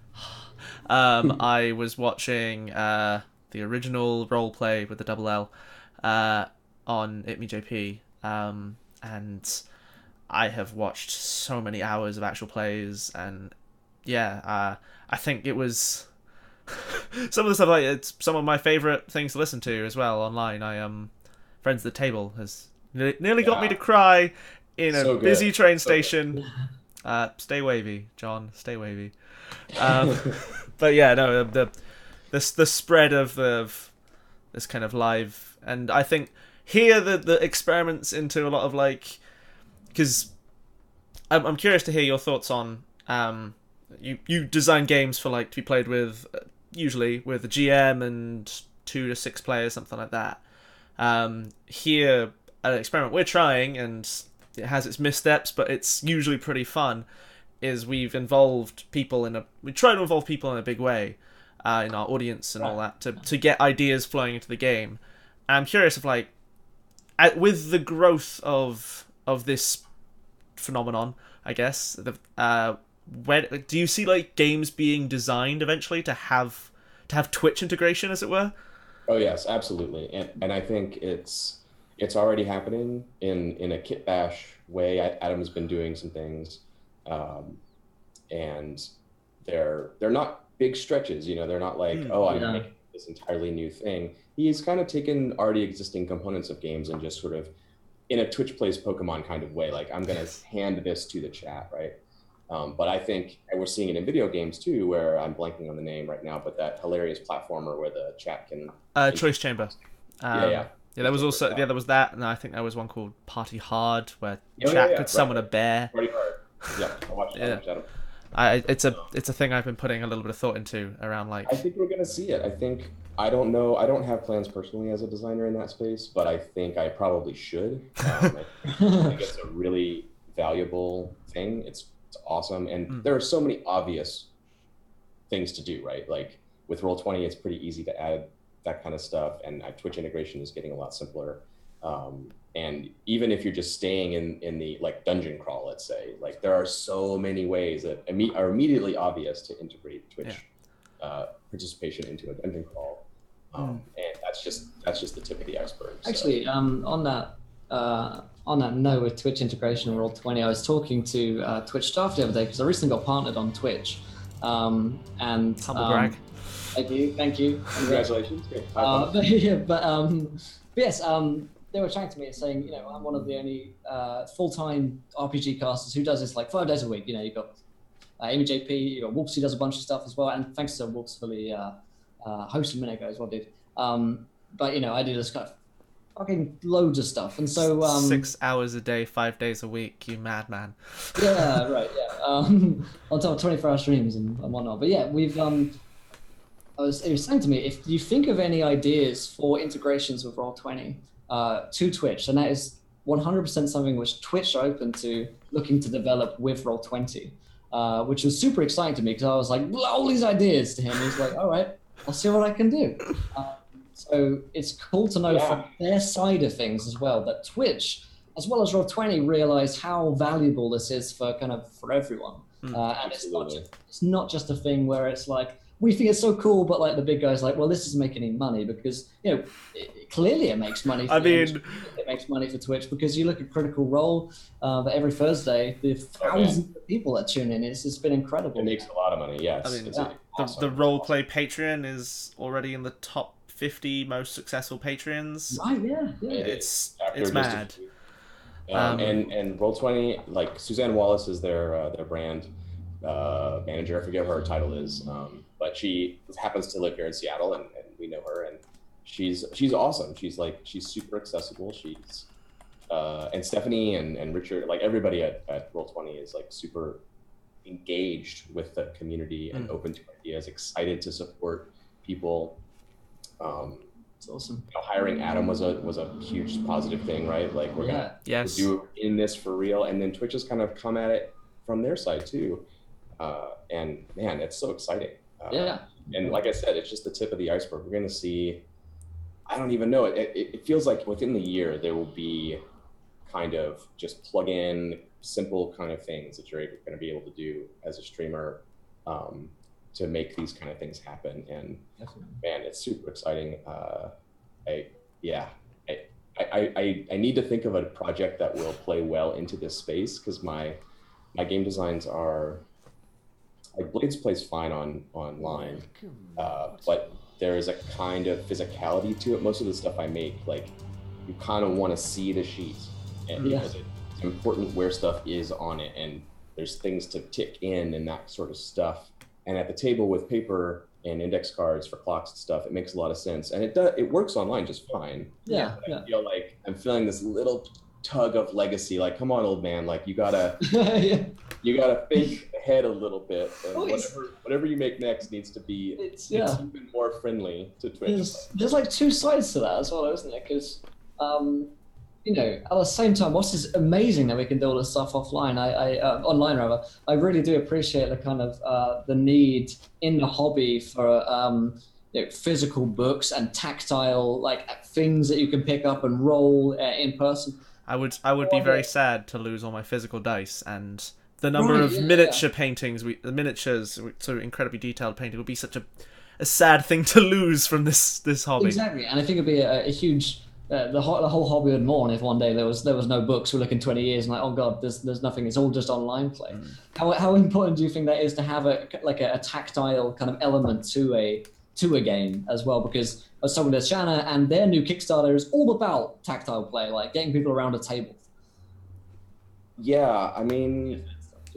I was watching the original roleplay with the double L on ItMeJP, and I have watched so many hours of actual plays, and I think it was some of the stuff, like, it's some of my favorite things to listen to as well online. Friends at the Table has nearly got me to cry in a busy train station. Stay wavy, John. Stay wavy. But yeah, no, the spread of this kind of live, and I think here the experiments into a lot of, like, because I'm curious to hear your thoughts on you design games for, like, to be played with usually with a GM and 2 to 6 players, something like that. Here, an experiment we're trying, and it has its missteps, but it's usually pretty fun, is we try to involve people in a big way in our audience and all that to get ideas flowing into the game. And I'm curious if, like, with the growth of this phenomenon, I guess, where do you see, like, games being designed eventually to have Twitch integration, as it were? Oh yes, absolutely, and I think it's already happening in a kit bash way. Adam's been doing some things, and they're not big stretches. You know, they're not like, I'm making this entirely new thing. He's kind of taken already existing components of games and just sort of, in a Twitch plays Pokemon kind of way, like, I'm going to hand this to the chat, right? But I think, and we're seeing it in video games too, where I'm blanking on the name right now, but that hilarious platformer where the chat can... Choice Chamber. Yeah, there was also there was that, and I think there was one called Party Hard, where chat could summon a bear. Party Hard. Yeah, I watched that. It's a thing I've been putting a little bit of thought into around, like... I think we're gonna see it. I don't know. I don't have plans personally as a designer in that space, but I think I probably should. I think it's a really valuable thing. It's awesome, and there are so many obvious things to do, right? Like with Roll20, it's pretty easy to add that kind of stuff, and Twitch integration is getting a lot simpler. And even if you're just staying in the, like, dungeon crawl, let's say, like, there are so many ways that are immediately obvious to integrate Twitch participation into a dungeon crawl, and that's just the tip of the iceberg. Actually, on that note with Twitch integration in Roll20, I was talking to Twitch staff the other day because I recently got partnered on Twitch, and humble brag. Thank you. Congratulations. But yes, they were chatting to me and saying, you know, I'm one of the only full-time RPG casters who does this, like, 5 days a week. You know, you've got ItMeJP, you've got Wolfsy does a bunch of stuff as well, and thanks to Wolfs for the host a minute ago as well, dude. But, you know, I do this kind of fucking loads of stuff, and so 6 hours a day, 5 days a week, you madman. Yeah, right, yeah. On top of 24-hour streams and whatnot. But yeah, we've it was saying to me, if you think of any ideas for integrations with Roll20 to Twitch, and that is 100% something which Twitch are open to looking to develop with Roll20, which was super exciting to me because I was like, all these ideas to him. He's like, all right, I'll see what I can do. So it's cool to know from their side of things as well that Twitch, as well as Roll20, realize how valuable this is for everyone. And it's not just a thing where it's like, we think it's so cool, but, like, the big guy's like, well, this doesn't make any money because, you know, clearly it makes money. It makes money for Twitch because you look at Critical Role every Thursday, the thousands of people that tune in. It's been incredible. It makes a lot of money, yes. I mean, the Roleplay Patreon is already in the top 50 most successful Patreons. Right, yeah. It's After just a mad. few. And Roll20, like Suzanne Wallace is their brand manager. I forget what her title is, but she happens to live here in Seattle, and we know her, and she's awesome. She's super accessible. She's and Stephanie and Richard, like everybody at Roll20 is like super engaged with the community and open to ideas, excited to support people. It's awesome. Hiring Adam was a huge positive thing, right? Like we're gonna do in this for real, and then Twitch has kind of come at it from their side too, and man, it's so exciting. And like I said, it's just the tip of the iceberg. We're gonna see. I don't even know. It feels like within the year there will be kind of just plug in simple kind of things that you're going to be able to do as a streamer to make these kind of things happen. And man, it's super exciting. I need to think of a project that will play well into this space, because my game designs are like Blades plays fine online, but there is a kind of physicality to it. Most of the stuff I make, like you kind of want to see the sheet, and because it's important where stuff is on it, and there's things to tick in and that sort of stuff. And at the table with paper and index cards for clocks and stuff, it makes a lot of sense, and it works online just fine. I feel like I'm feeling this little tug of legacy, like, come on, old man, like you gotta you gotta think ahead a little bit, and whatever you make next needs to be it's even more friendly to Twitch. There's like two sides to that as well, isn't there? Because at the same time, whilst it's amazing that we can do all this stuff offline, online rather, I really do appreciate the kind of the need in the hobby for physical books and tactile like things that you can pick up and roll in person. I would be very sad to lose all my physical dice, and the number of miniature paintings, the miniatures, so incredibly detailed painting, would be such a sad thing to lose from this hobby. Exactly, and I think it'd be a huge. The whole hobby would mourn if one day there was no books. We're looking 20 years and like, oh god, there's nothing. It's all just online play. How important do you think that is to have a tactile kind of element to a game as well? Because as someone with Shanna and their new Kickstarter is all about tactile play, like getting people around a table. Yeah, I mean,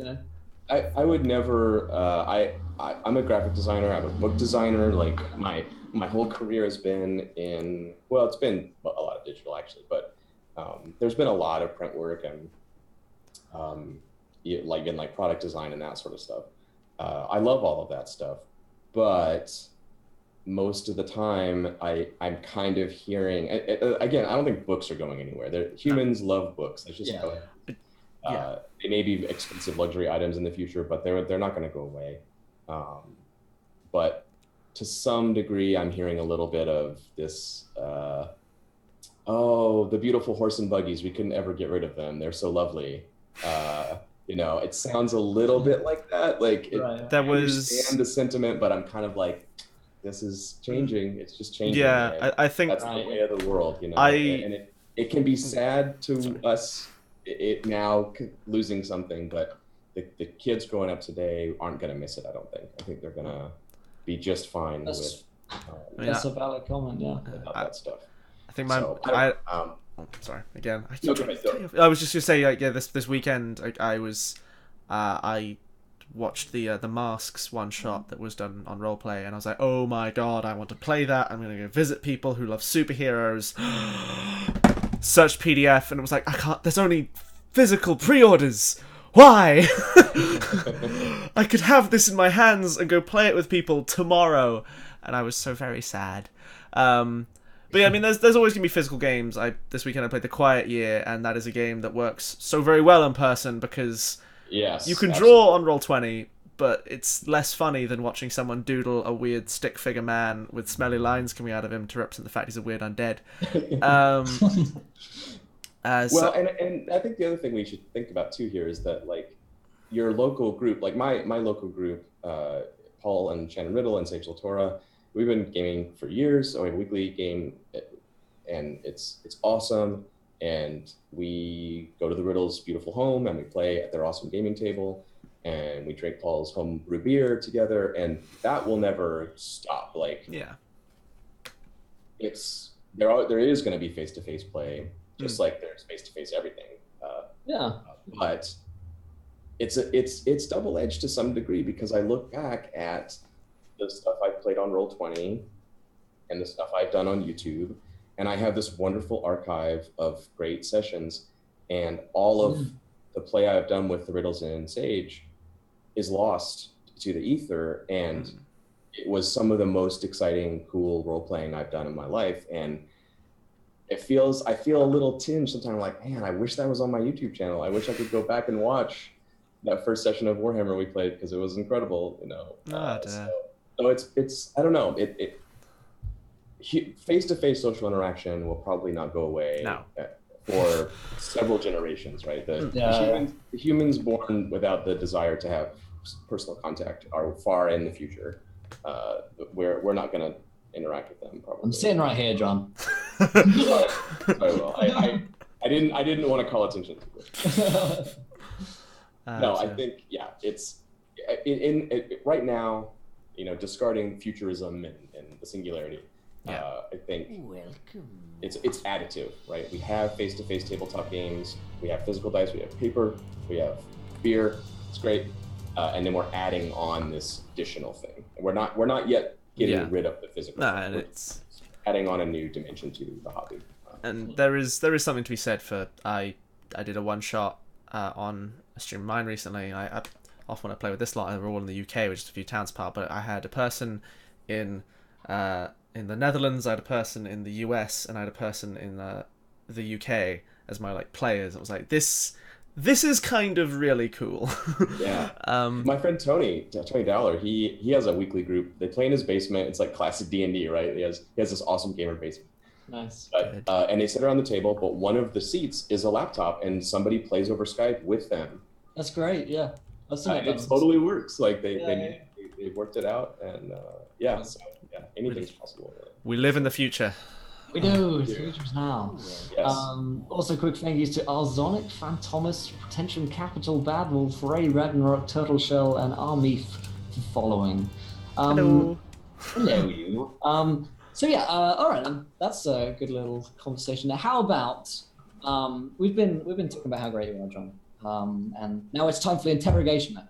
I would never. I'm a graphic designer. I'm a book designer. Like my whole career has been it's been a lot of digital actually, but there's been a lot of print work and like product design and that sort of stuff. I love all of that stuff, but most of the time I'm kind of hearing, again, I don't think books are going anywhere. Humans love books. That's just how it is. They may be expensive luxury items in the future, but they're not going to go away. But to some degree, I'm hearing a little bit of this, the beautiful horse and buggies, we couldn't ever get rid of them. They're so lovely. It sounds a little bit like that. Like, I understand the sentiment, but I'm kind of like, this is changing. It's just changing. Yeah, I think that's the way of the world, and it can be sad to us it now losing something, but the kids growing up today aren't going to miss it, I don't think. I think they're going to be just fine with that's a valid comment, about that stuff. I think sorry, again. Go I was just going to say, this weekend I watched the Masks one shot that was done on Roleplay, and I was like, oh my god, I want to play that. I'm going to go visit people who love superheroes. Search PDF, and it was like, I can't, there's only physical pre-orders. Why? I could have this in my hands and go play it with people tomorrow, and I was so very sad. But yeah, I mean, there's always gonna be physical games. This weekend I played The Quiet Year, and that is a game that works so very well in person because you can draw on Roll20, but it's less funny than watching someone doodle a weird stick figure man with smelly lines coming out of him to represent the fact he's a weird undead. And I think the other thing we should think about too here is that like your local group, like my local group, Paul and Shannon Riddle and Sage Latora, we've been gaming for years. So we have a weekly game, and it's awesome. And we go to the Riddles' beautiful home and we play at their awesome gaming table, and we drink Paul's home brew beer together, and that will never stop. Like, there is going to be face-to-face play, just like there's face-to-face everything. Yeah. But it's double-edged to some degree, because I look back at the stuff I've played on Roll20 and the stuff I've done on YouTube, and I have this wonderful archive of great sessions, and all of the play I've done with the Riddles and Sage is lost to the ether, and it was some of the most exciting, cool role-playing I've done in my life. And I feel a little tinge sometimes, like, man, I wish that was on my YouTube channel. I wish I could go back and watch that first session of Warhammer we played, because it was incredible, so it's I don't know, face-to-face social interaction will probably not go away for several generations, right? The humans born without the desire to have personal contact are far in the future. We're not going to interact with them, probably. I'm sitting right here, John. Sorry, well, I didn't want to call attention to it. No, I think it's right now, discarding futurism and the singularity. I think it's additive, right? We have face-to-face tabletop games, we have physical dice, we have paper, we have beer. It's great, and then we're adding on this additional thing. We're not yet getting rid of the physical. No, and it's adding on a new dimension to the hobby. And there is something to be said for I did a one shot on a stream of mine recently. I often when I play with this lot, we're all in the UK, which is a few towns apart, but I had a person in the Netherlands, I had a person in the US, and I had a person in the UK as my players. I was like, this is kind of really cool. Yeah. My friend Tony Dowler, he has a weekly group. They play in his basement. It's like classic D&D, right? He has this awesome gamer basement. Nice. And they sit around the table, but one of the seats is a laptop, and somebody plays over Skype with them. That's great. Yeah. It totally works. Like they worked it out, and anything's possible. We live in the future. We do. The future's now. Yes. Also, quick thank yous to Arzonic, Phantomus, Pretension Capital, Bad Wolf, Ray, Ragnarok, Turtle Shell, and Armeef for following. Hello. Hello, you. All right, then. That's a good little conversation. Now, how about we've been talking about how great you are, John. And now it's time for the interrogation.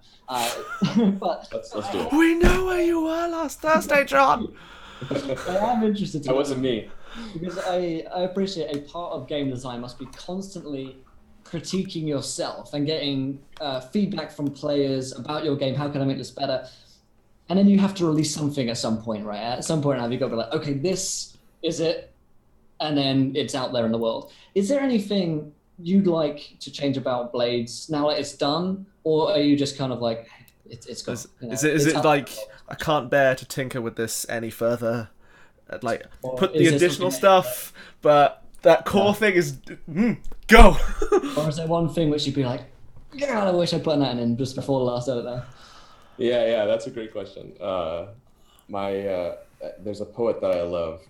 But let's do it. We know where you were last Thursday, John. I am interested. That wasn't me. Because I appreciate a part of game design must be constantly critiquing yourself and getting feedback from players about your game. How can I make this better? And then you have to release something at some point, right? At some point, have you got to be like, okay, this is it, and then it's out there in the world. Is there anything you'd like to change about Blades now that it's done, or are you just kind of like, it's gone? Is it like I can't bear to tinker with this any further? Like put the additional stuff, but that core thing is go. Or is there one thing which you'd be like, yeah, I wish I'd put that in just before the last edit there? Yeah, that's a great question. There's a poet that I love.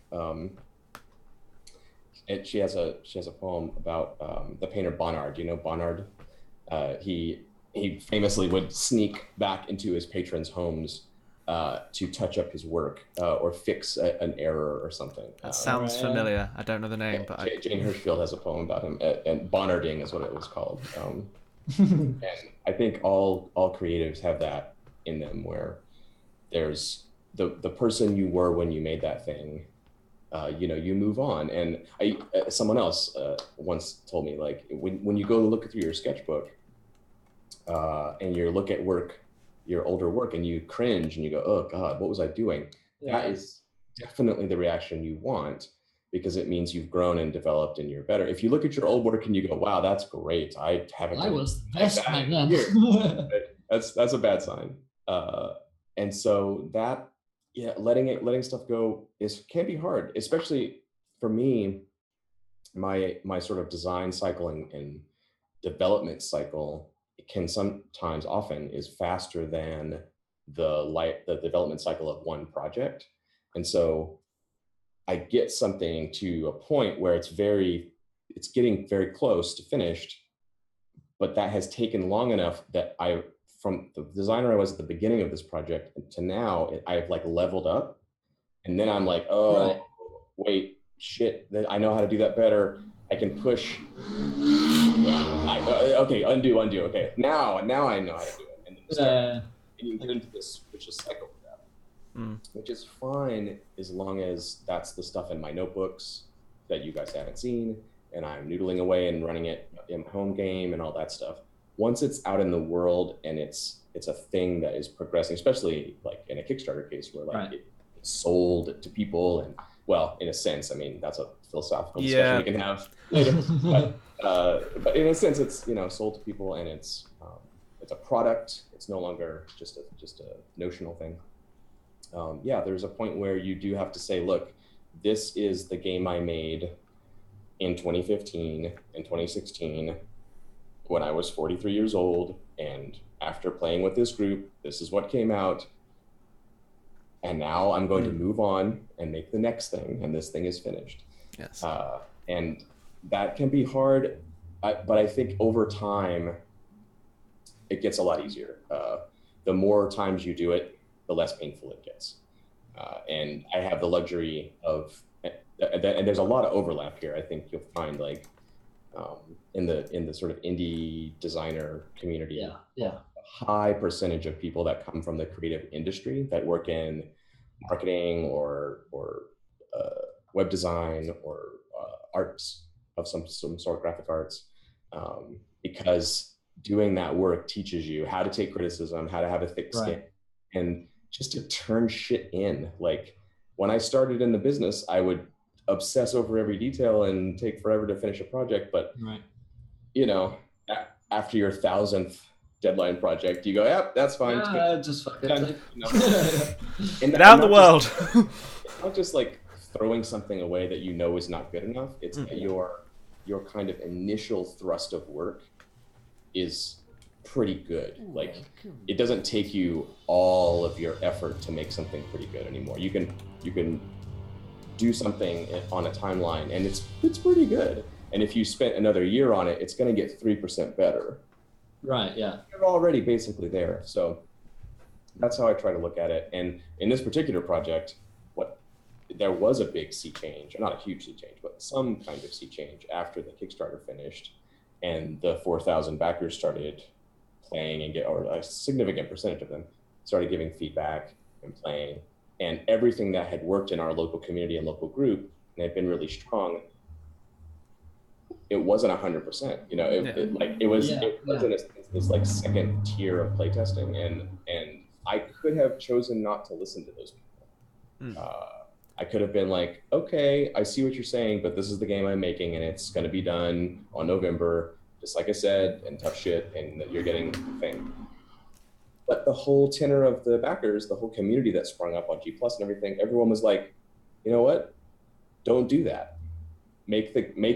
And she has a poem about the painter Bonnard. Do you know Bonnard? He famously would sneak back into his patrons' homes to touch up his work or fix an error or something. That sounds familiar. I don't know the name, but Jane Hirschfield has a poem about him, and Bonnarding is what it was called. And I think all creatives have that in them, where there's the person you were when you made that thing. You move on. And someone else once told me, like, when you go to look through your sketchbook and you look at your older work, and you cringe and you go, oh God, what was I doing? Yeah. That is definitely the reaction you want, because it means you've grown and developed and you're better. If you look at your old work and you go, wow, that's great, I was the best back then. That's a bad sign. And so that, letting stuff go can be hard, especially for me. My sort of design cycle and development cycle often is faster than the development cycle of one project. And so I get something to a point where it's getting very close to finished, but that has taken long enough that from the designer I was at the beginning of this project to now, I've leveled up. And then I'm like, wait, shit, I know how to do that better. I can push. Okay, undo. Okay, now I know how to do it. And then and you get into this vicious cycle with that, which is fine as long as that's the stuff in my notebooks that you guys haven't seen, and I'm noodling away and running it in my home game and all that stuff. Once it's out in the world and it's a thing that is progressing, especially like in a Kickstarter case where like it's sold to people, and well, in a sense, I mean, that's a philosophical discussion we can have later. But in a sense, it's, you know, sold to people, and it's a product. It's no longer just a notional thing. Yeah, there's a point where you do have to say, look, this is the game I made in 2015 and 2016 when I was 43 years old, and after playing with this group, this is what came out. And now I'm going to move on and make the next thing, and this thing is finished. Yes. And that can be hard, but I think over time, it gets a lot easier. The more times you do it, the less painful it gets. And I have the luxury of, and there's a lot of overlap here. I think you'll find, like, in the sort of indie designer community, a high percentage of people that come from the creative industry that work in marketing or web design or arts of some sort, graphic arts, because doing that work teaches you how to take criticism, how to have a thick skin, and just to turn shit in. Like, when I started in the business, I would obsess over every detail and take forever to finish a project. But, you know, after your 1,000th deadline project, you go, yep, that's fine. Just fuck it. And out in the world. It's not just like throwing something away that you know is not good enough. It's that your kind of initial thrust of work is pretty good. Like, it doesn't take you all of your effort to make something pretty good anymore. You can do something on a timeline, and it's pretty good. And if you spent another year on it, it's going to get 3% better. Right. Yeah. You're already basically there. So that's how I try to look at it. And in this particular project, there was a big sea change, or not a huge sea change, but some kind of sea change after the Kickstarter finished, and the 4,000 backers started playing or a significant percentage of them started giving feedback and playing, and everything that had worked in our local community and local group and had been really strong, it wasn't 100%. You know, it wasn't this like second tier of playtesting, and I could have chosen not to listen to those people. I could have been like, okay, I see what you're saying, but this is the game I'm making, and it's going to be done on November, just like I said, and tough shit, and you're getting the thing. But the whole tenor of the backers, the whole community that sprung up on G+ and everything, everyone was like, you know what? Don't do that. Make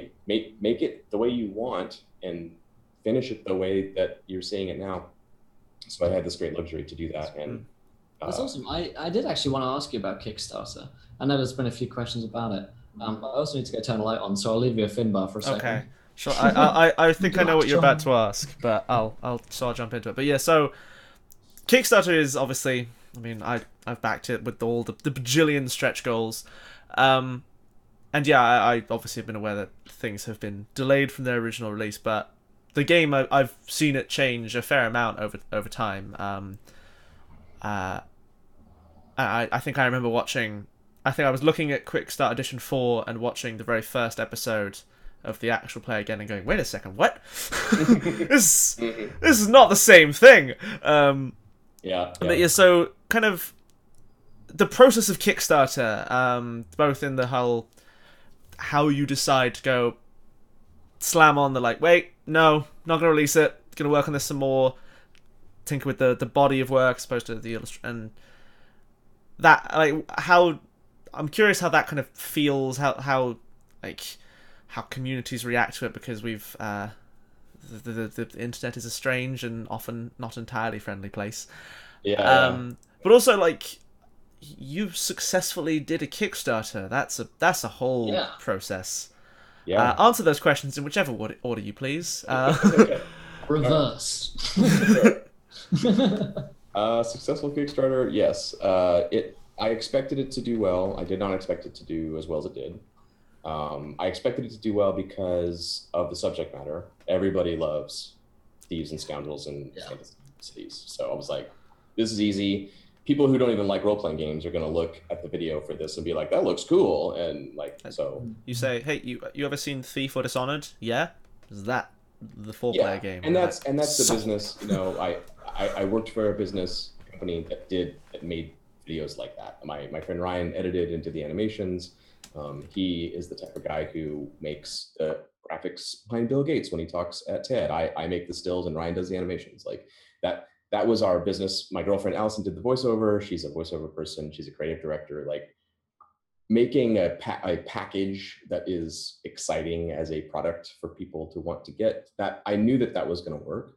it the way you want, and finish it the way that you're seeing it now. So I had this great luxury to do that, and that's awesome. I did actually want to ask you about Kickstarter. I know there's been a few questions about it, but I also need to go turn the light on, so I'll leave you a Finbar for a second. Okay, sure. I think I know what you're about to ask, but I'll jump into it. But yeah, so Kickstarter is obviously, I mean, I've backed it with all the bajillion stretch goals, and yeah, I obviously have been aware that things have been delayed from their original release, but the game, I've seen it change a fair amount over time. I think I remember watching, I think I was looking at Quick Start Edition 4 and watching the very first episode of the actual play again and going, wait a second, what? this is not the same thing. But yeah, so kind of the process of Kickstarter, both in the whole, how you decide to go slam on the like, wait, no, not going to release it, going to work on this some more, tinker with the body of work as opposed to the and that, like, how, I'm curious how that kind of feels, how communities react to it, because we've the internet is a strange and often not entirely friendly place. But also, like, you successfully did a Kickstarter. That's a whole process. Answer those questions in whichever order you please. Reverse. Successful Kickstarter, yes. I expected it to do well. I did not expect it to do as well as it did. I expected it to do well because of the subject matter. Everybody loves thieves and scoundrels and Yeah. fantasy cities. So I was like, this is easy. People who don't even like role playing games are going to look at the video for this and be like, that looks cool. And like, so. You say, hey, you ever seen Thief or Dishonored? Yeah? Is that the four-player game? And You're that's like, the "Sold." business. You know, I worked for a business company that made videos like that. My friend Ryan edited into the animations. He is the type of guy who makes the graphics behind Bill Gates when he talks at TED. I make the stills and Ryan does the animations. Like that was our business. My girlfriend Allison did the voiceover. She's a voiceover person. She's a creative director. Like making a package that is exciting as a product for people to want to get, that I knew that was going to work.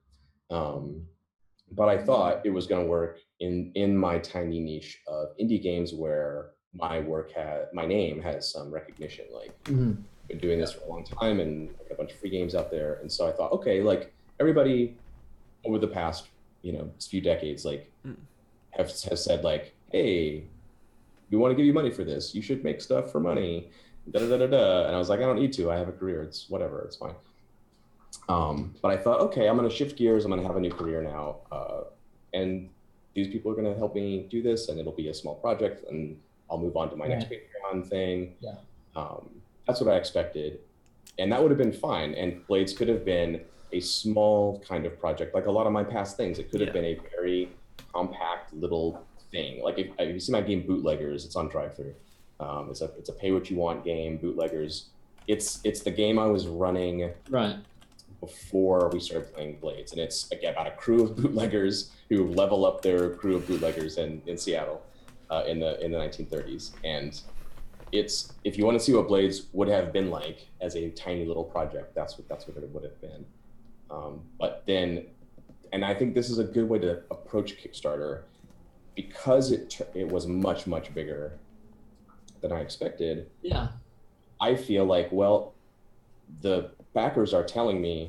But I thought it was going to work in my tiny niche of indie games where my name has some recognition. Like Mhm. been doing this for a long time and like a bunch of free games out there. And so I thought, okay, like everybody over the past, few decades, like has said like, hey, we want to give you money for this. You should make stuff for money. Da, da, da, da, da. And I was like, I don't need to. I have a career. It's whatever. It's fine. But I thought, okay, I'm going to shift gears. I'm going to have a new career now. And these people are going to help me do this, and it'll be a small project, and I'll move on to my next Patreon thing. Yeah. That's what I expected. And that would have been fine. And Blades could have been a small kind of project, like a lot of my past things. It could have been a very compact little thing. Like if you see my game Bootleggers, it's on drive-thru. It's a pay what you want game, Bootleggers. It's the game I was running Right. before we started playing Blades, and it's again about a crew of bootleggers who level up their crew of bootleggers in Seattle in the 1930s. And it's, if you want to see what Blades would have been like as a tiny little project, that's what it would have been. But then, and I think this is a good way to approach Kickstarter, because it was much bigger than I expected. Yeah. I feel like, well, the backers are telling me,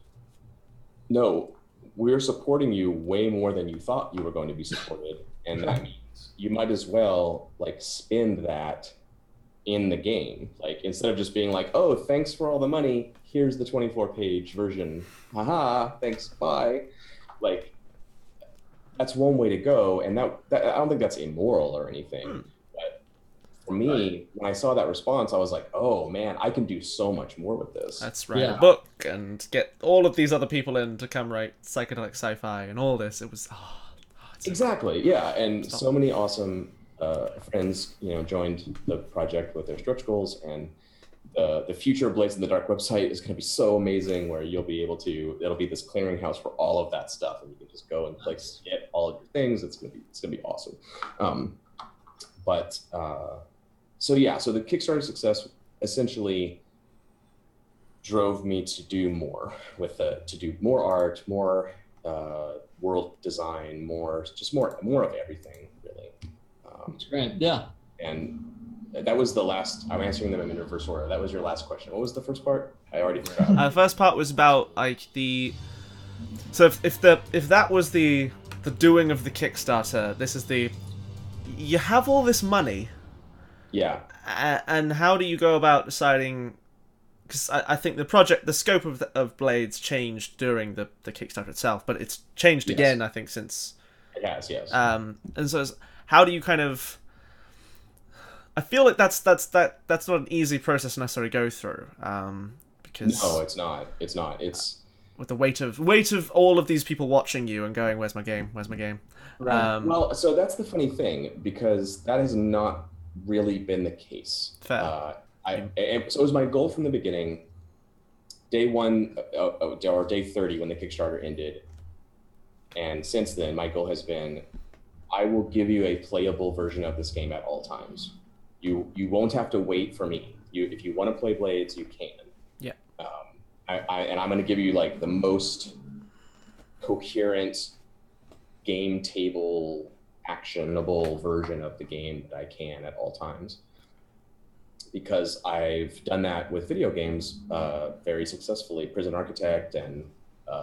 no, we're supporting you way more than you thought you were going to be supported. And that means you might as well like spend that in the game. Like instead of just being like, oh, thanks for all the money, here's the 24-page version. Haha, thanks, bye. Like that's one way to go. And that I don't think that's immoral or anything. But for me, when I saw that response, I was like, oh man, I can do so much more with this. Let's write a book and get all of these other people in to come write psychedelic sci-fi and all this. It was exactly, yeah. And so many awesome friends, joined the project with their stretch goals, and the future Blades in the Dark website is going to be so amazing, where you'll be able to, it'll be this clearinghouse for all of that stuff, and you can just go and like get all of your things. It's gonna be awesome. So the Kickstarter success essentially drove me to do more to do more art, more world design, more of everything, really. That's great. Yeah. And that was the last. I'm answering them in reverse order. That was your last question. What was the first part? I already forgot. The first part was about like the. So if that was the doing of the Kickstarter, this is the. You have all this money. Yeah. And how do you go about deciding? Because I think the scope of Blades changed during the Kickstarter itself, but it's changed again, I think, since. It has, yes. And so, how do you kind of? I feel like that's not an easy process to necessarily go through, because no, it's not. It's not. It's with the weight of all of these people watching you and going, "Where's my game? Where's my game?" Right. Well, so that's the funny thing, because that has not really been the case. Fair. And so it was my goal from the beginning. Day one or day 30 when the Kickstarter ended, and since then my goal has been, I will give you a playable version of this game at all times. You won't have to wait for me. If you want to play Blades, you can. Yeah. And I'm going to give you like the most coherent game table actionable version of the game that I can at all times, because I've done that with video games very successfully. Prison Architect and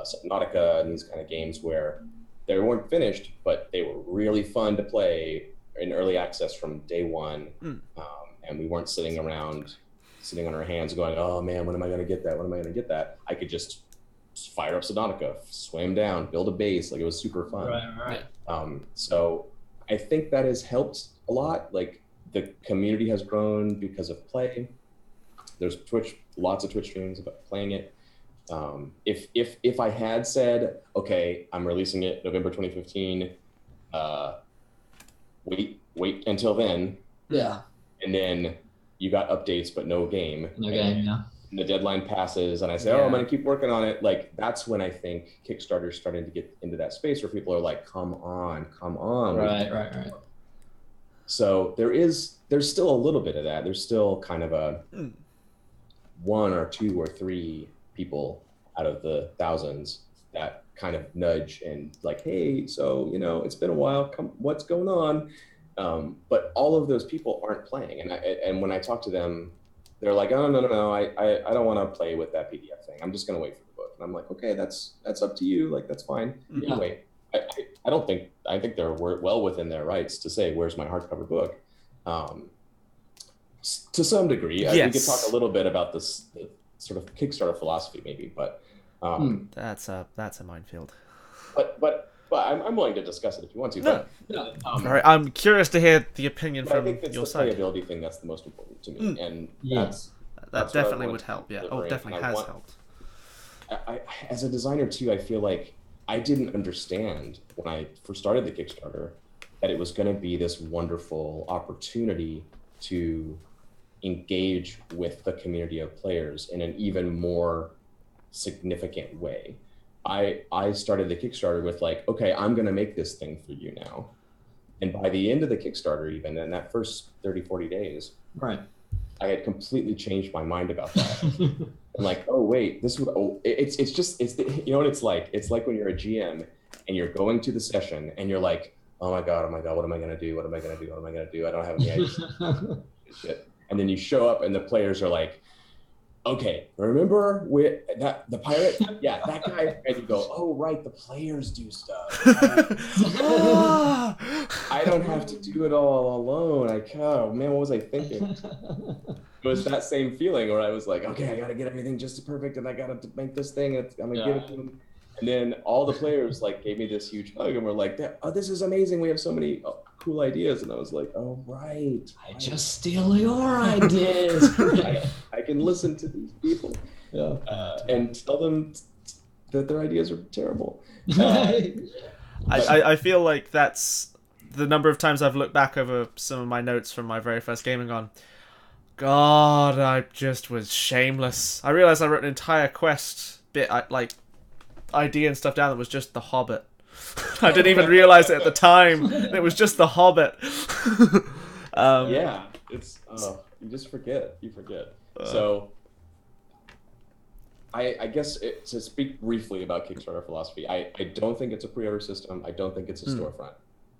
Subnautica and these kind of games where they weren't finished, but they were really fun to play in early access from day one, Mm. and we weren't sitting around, sitting on our hands, going, "Oh man, when am I going to get that? When am I going to get that?" I could just fire up Subnautica, swim down, build a base. Like, it was super fun. Right. So I think that has helped a lot. Like, the community has grown because of play. There's lots of Twitch streams about playing it. If I had said, okay, I'm releasing it November 2015, wait until then, Yeah. and then you got updates but no game. No game. Yeah. And the deadline passes, and I say, "Oh, I'm gonna keep working on it." Like, that's when I think Kickstarter's starting to get into that space where people are like, "Come on." Right. So there's still a little bit of that. There's still kind of a one or two or three people out of the thousands that kind of nudge and like, "Hey, so it's been a while. What's going on?" But all of those people aren't playing, and when I talk to them, they're like, "Oh, no, I don't want to play with that PDF thing. I'm just gonna wait for the book." And I'm like, "Okay, that's up to you. Like, that's fine. You can wait." I think they're well within their rights to say, "Where's my hardcover book?" To some degree, we could talk a little bit about this sort of Kickstarter philosophy, maybe, but that's a minefield. But I'm willing to discuss it if you want to. No. But, All right, I'm curious to hear the opinion from I think it's your the side. playability thing that's the most important to me, and that definitely would help. Yeah. Oh, definitely has helped. I, as a designer too, I feel like I didn't understand when I first started the Kickstarter that it was going to be this wonderful opportunity to engage with the community of players in an even more significant way. I started the Kickstarter with like, okay, I'm going to make this thing for you now. And by the end of the Kickstarter, even in that first 30, 40 days, right, I had completely changed my mind about that. I'm like, oh wait, it's you know what it's like? It's like when you're a GM and you're going to the session and you're like, oh my god, what am I gonna do? What am I gonna do? I don't have any ideas. Shit. And then you show up and the players are like, okay, remember with the pirate? Yeah, that guy. And you go, oh right, the players do stuff. I don't have to do it all alone. Oh man, what was I thinking? It was that same feeling where I was like, okay, I gotta get everything just perfect, and I gotta make this thing, and I'm gonna give it to them. And then all the players like gave me this huge hug and were like, "Oh, this is amazing! We have so many cool ideas." And I was like, "Oh, right. I just steal your ideas." I can listen to these people, and tell them that their ideas are terrible. I feel like that's the number of times I've looked back over some of my notes from my very first game and gone, God, I just was shameless. I realized I wrote an entire quest bit, idea and stuff down that was just The Hobbit. I didn't even realize it at the time. It was just The Hobbit. Yeah, it's you just forget. You forget. So I guess to speak briefly about Kickstarter philosophy, I don't think it's a pre-order system. I don't think it's a storefront.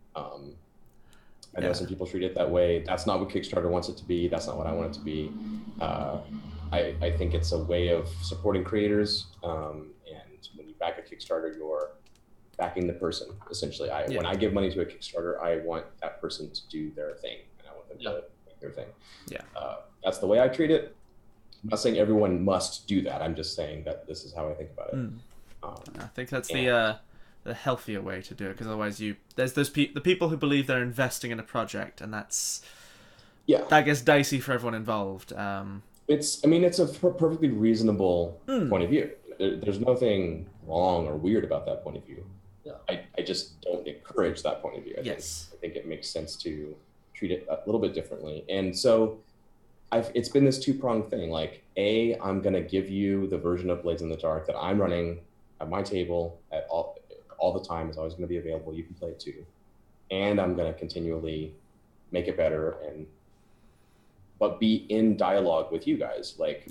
I know some people treat it that way. That's not what Kickstarter wants it to be. That's not what I want it to be. I think it's a way of supporting creators. And when you back a Kickstarter, you're backing the person, essentially. When I give money to a Kickstarter, I want that person to do their thing. And I want them to make their thing. Yeah. That's the way I treat it. I'm not saying everyone must do that. I'm just saying that this is how I think about it. I think that's the healthier way to do it, because otherwise there's the people who believe they're investing in a project, and that gets dicey for everyone involved. It's a perfectly reasonable point of view. There's nothing wrong or weird about that point of view. I just don't encourage that point of view. I think it makes sense to treat it a little bit differently. And so it's been this two-pronged thing. Like, I'm going to give you the version of Blades in the Dark that I'm running at my table at all the time. Is always going to be available. You can play it too. And I'm going to continually make it better but be in dialogue with you guys. Like,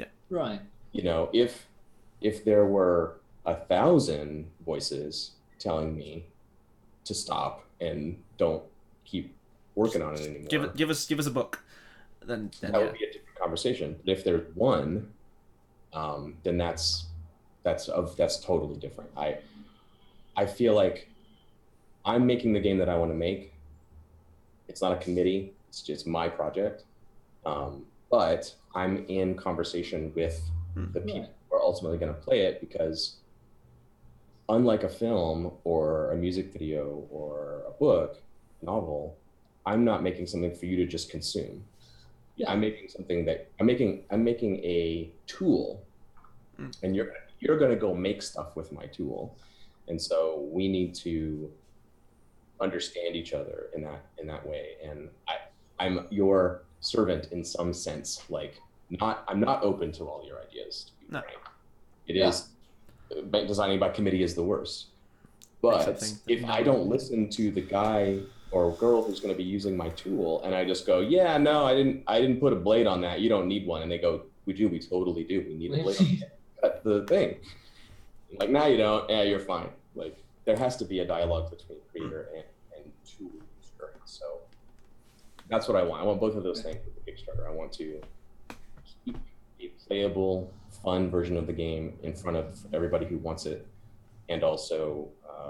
if there were 1,000 voices telling me to stop and don't keep working on it anymore, give us a book. Then that would be a different conversation. But if there's one, then that's totally different. I feel like I'm making the game that I want to make, it's not a committee. It's just my project. But I'm in conversation with the people who are ultimately going to play it, because unlike a film or a music video or a book, novel, I'm not making something for you to just consume. Yeah. I'm making something that I'm making a tool, and you're going to go make stuff with my tool. And so we need to understand each other in that way. And I'm your servant in some sense. Like, I'm not open to all your ideas, to be frank. It is designing by committee is the worst. But if I don't listen to the guy or girl who's going to be using my tool, and I just go, yeah, no, I didn't put a blade on that. You don't need one. And they go, we totally do. We need a blade on that. Cut the thing. Like, now you don't. Yeah, you're fine. Like, there has to be a dialogue between creator and tool user. So that's what I want. I want both of those things with the Kickstarter. I want to keep a playable, fun version of the game in front of everybody who wants it, and also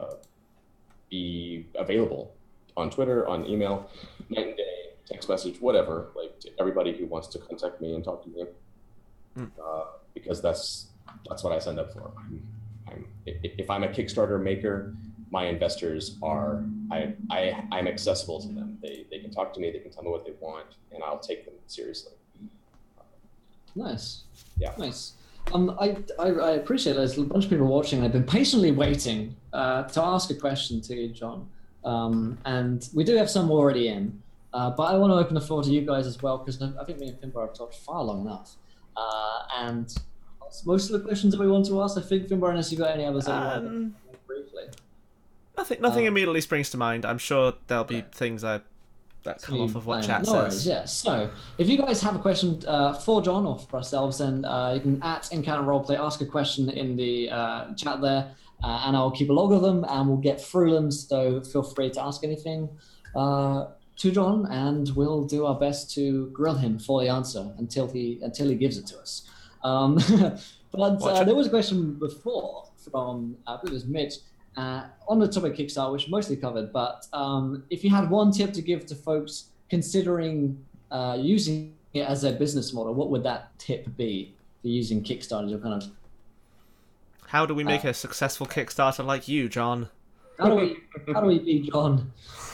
be available on Twitter, on email, night and day, text message, whatever, like, to everybody who wants to contact me and talk to me, because that's what I signed up for. If I'm a Kickstarter maker, my investors are, I'm accessible to them. They can talk to me, they can tell me what they want, and I'll take them seriously. Nice. Yeah. Nice. I appreciate there's a bunch of people watching. I've been patiently waiting to ask a question to you, John. And we do have some already in, but I want to open the floor to you guys as well, because I think me and Finbar have talked far long enough. And most of the questions that we want to ask, I think, Finbar, unless you've got any others that you want to make briefly. Nothing immediately springs to mind. I'm sure there'll be things that come off of what chat says. Yeah. So if you guys have a question for John or for ourselves, then you can at Encounter Roleplay ask a question in the chat there, and I'll keep a log of them and we'll get through them. So feel free to ask anything to John, and we'll do our best to grill him for the answer until he gives it to us. But there was a question before from I believe it was Mitch. On the topic of Kickstarter, which mostly covered, but if you had one tip to give to folks considering using it as a business model, what would that tip be for using Kickstarter to kind of... How do we make a successful Kickstarter like you, John? How do we be John?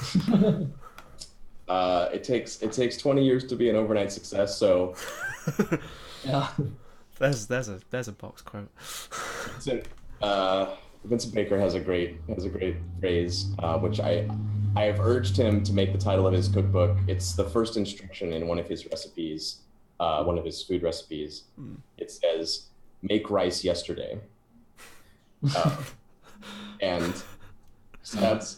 It takes 20 years to be an overnight success, so... Yeah. There's a box quote. Vincent Baker has a great phrase, which I have urged him to make the title of his cookbook. It's the first instruction in one of his recipes, one of his food recipes. It says, "Make rice yesterday," and that's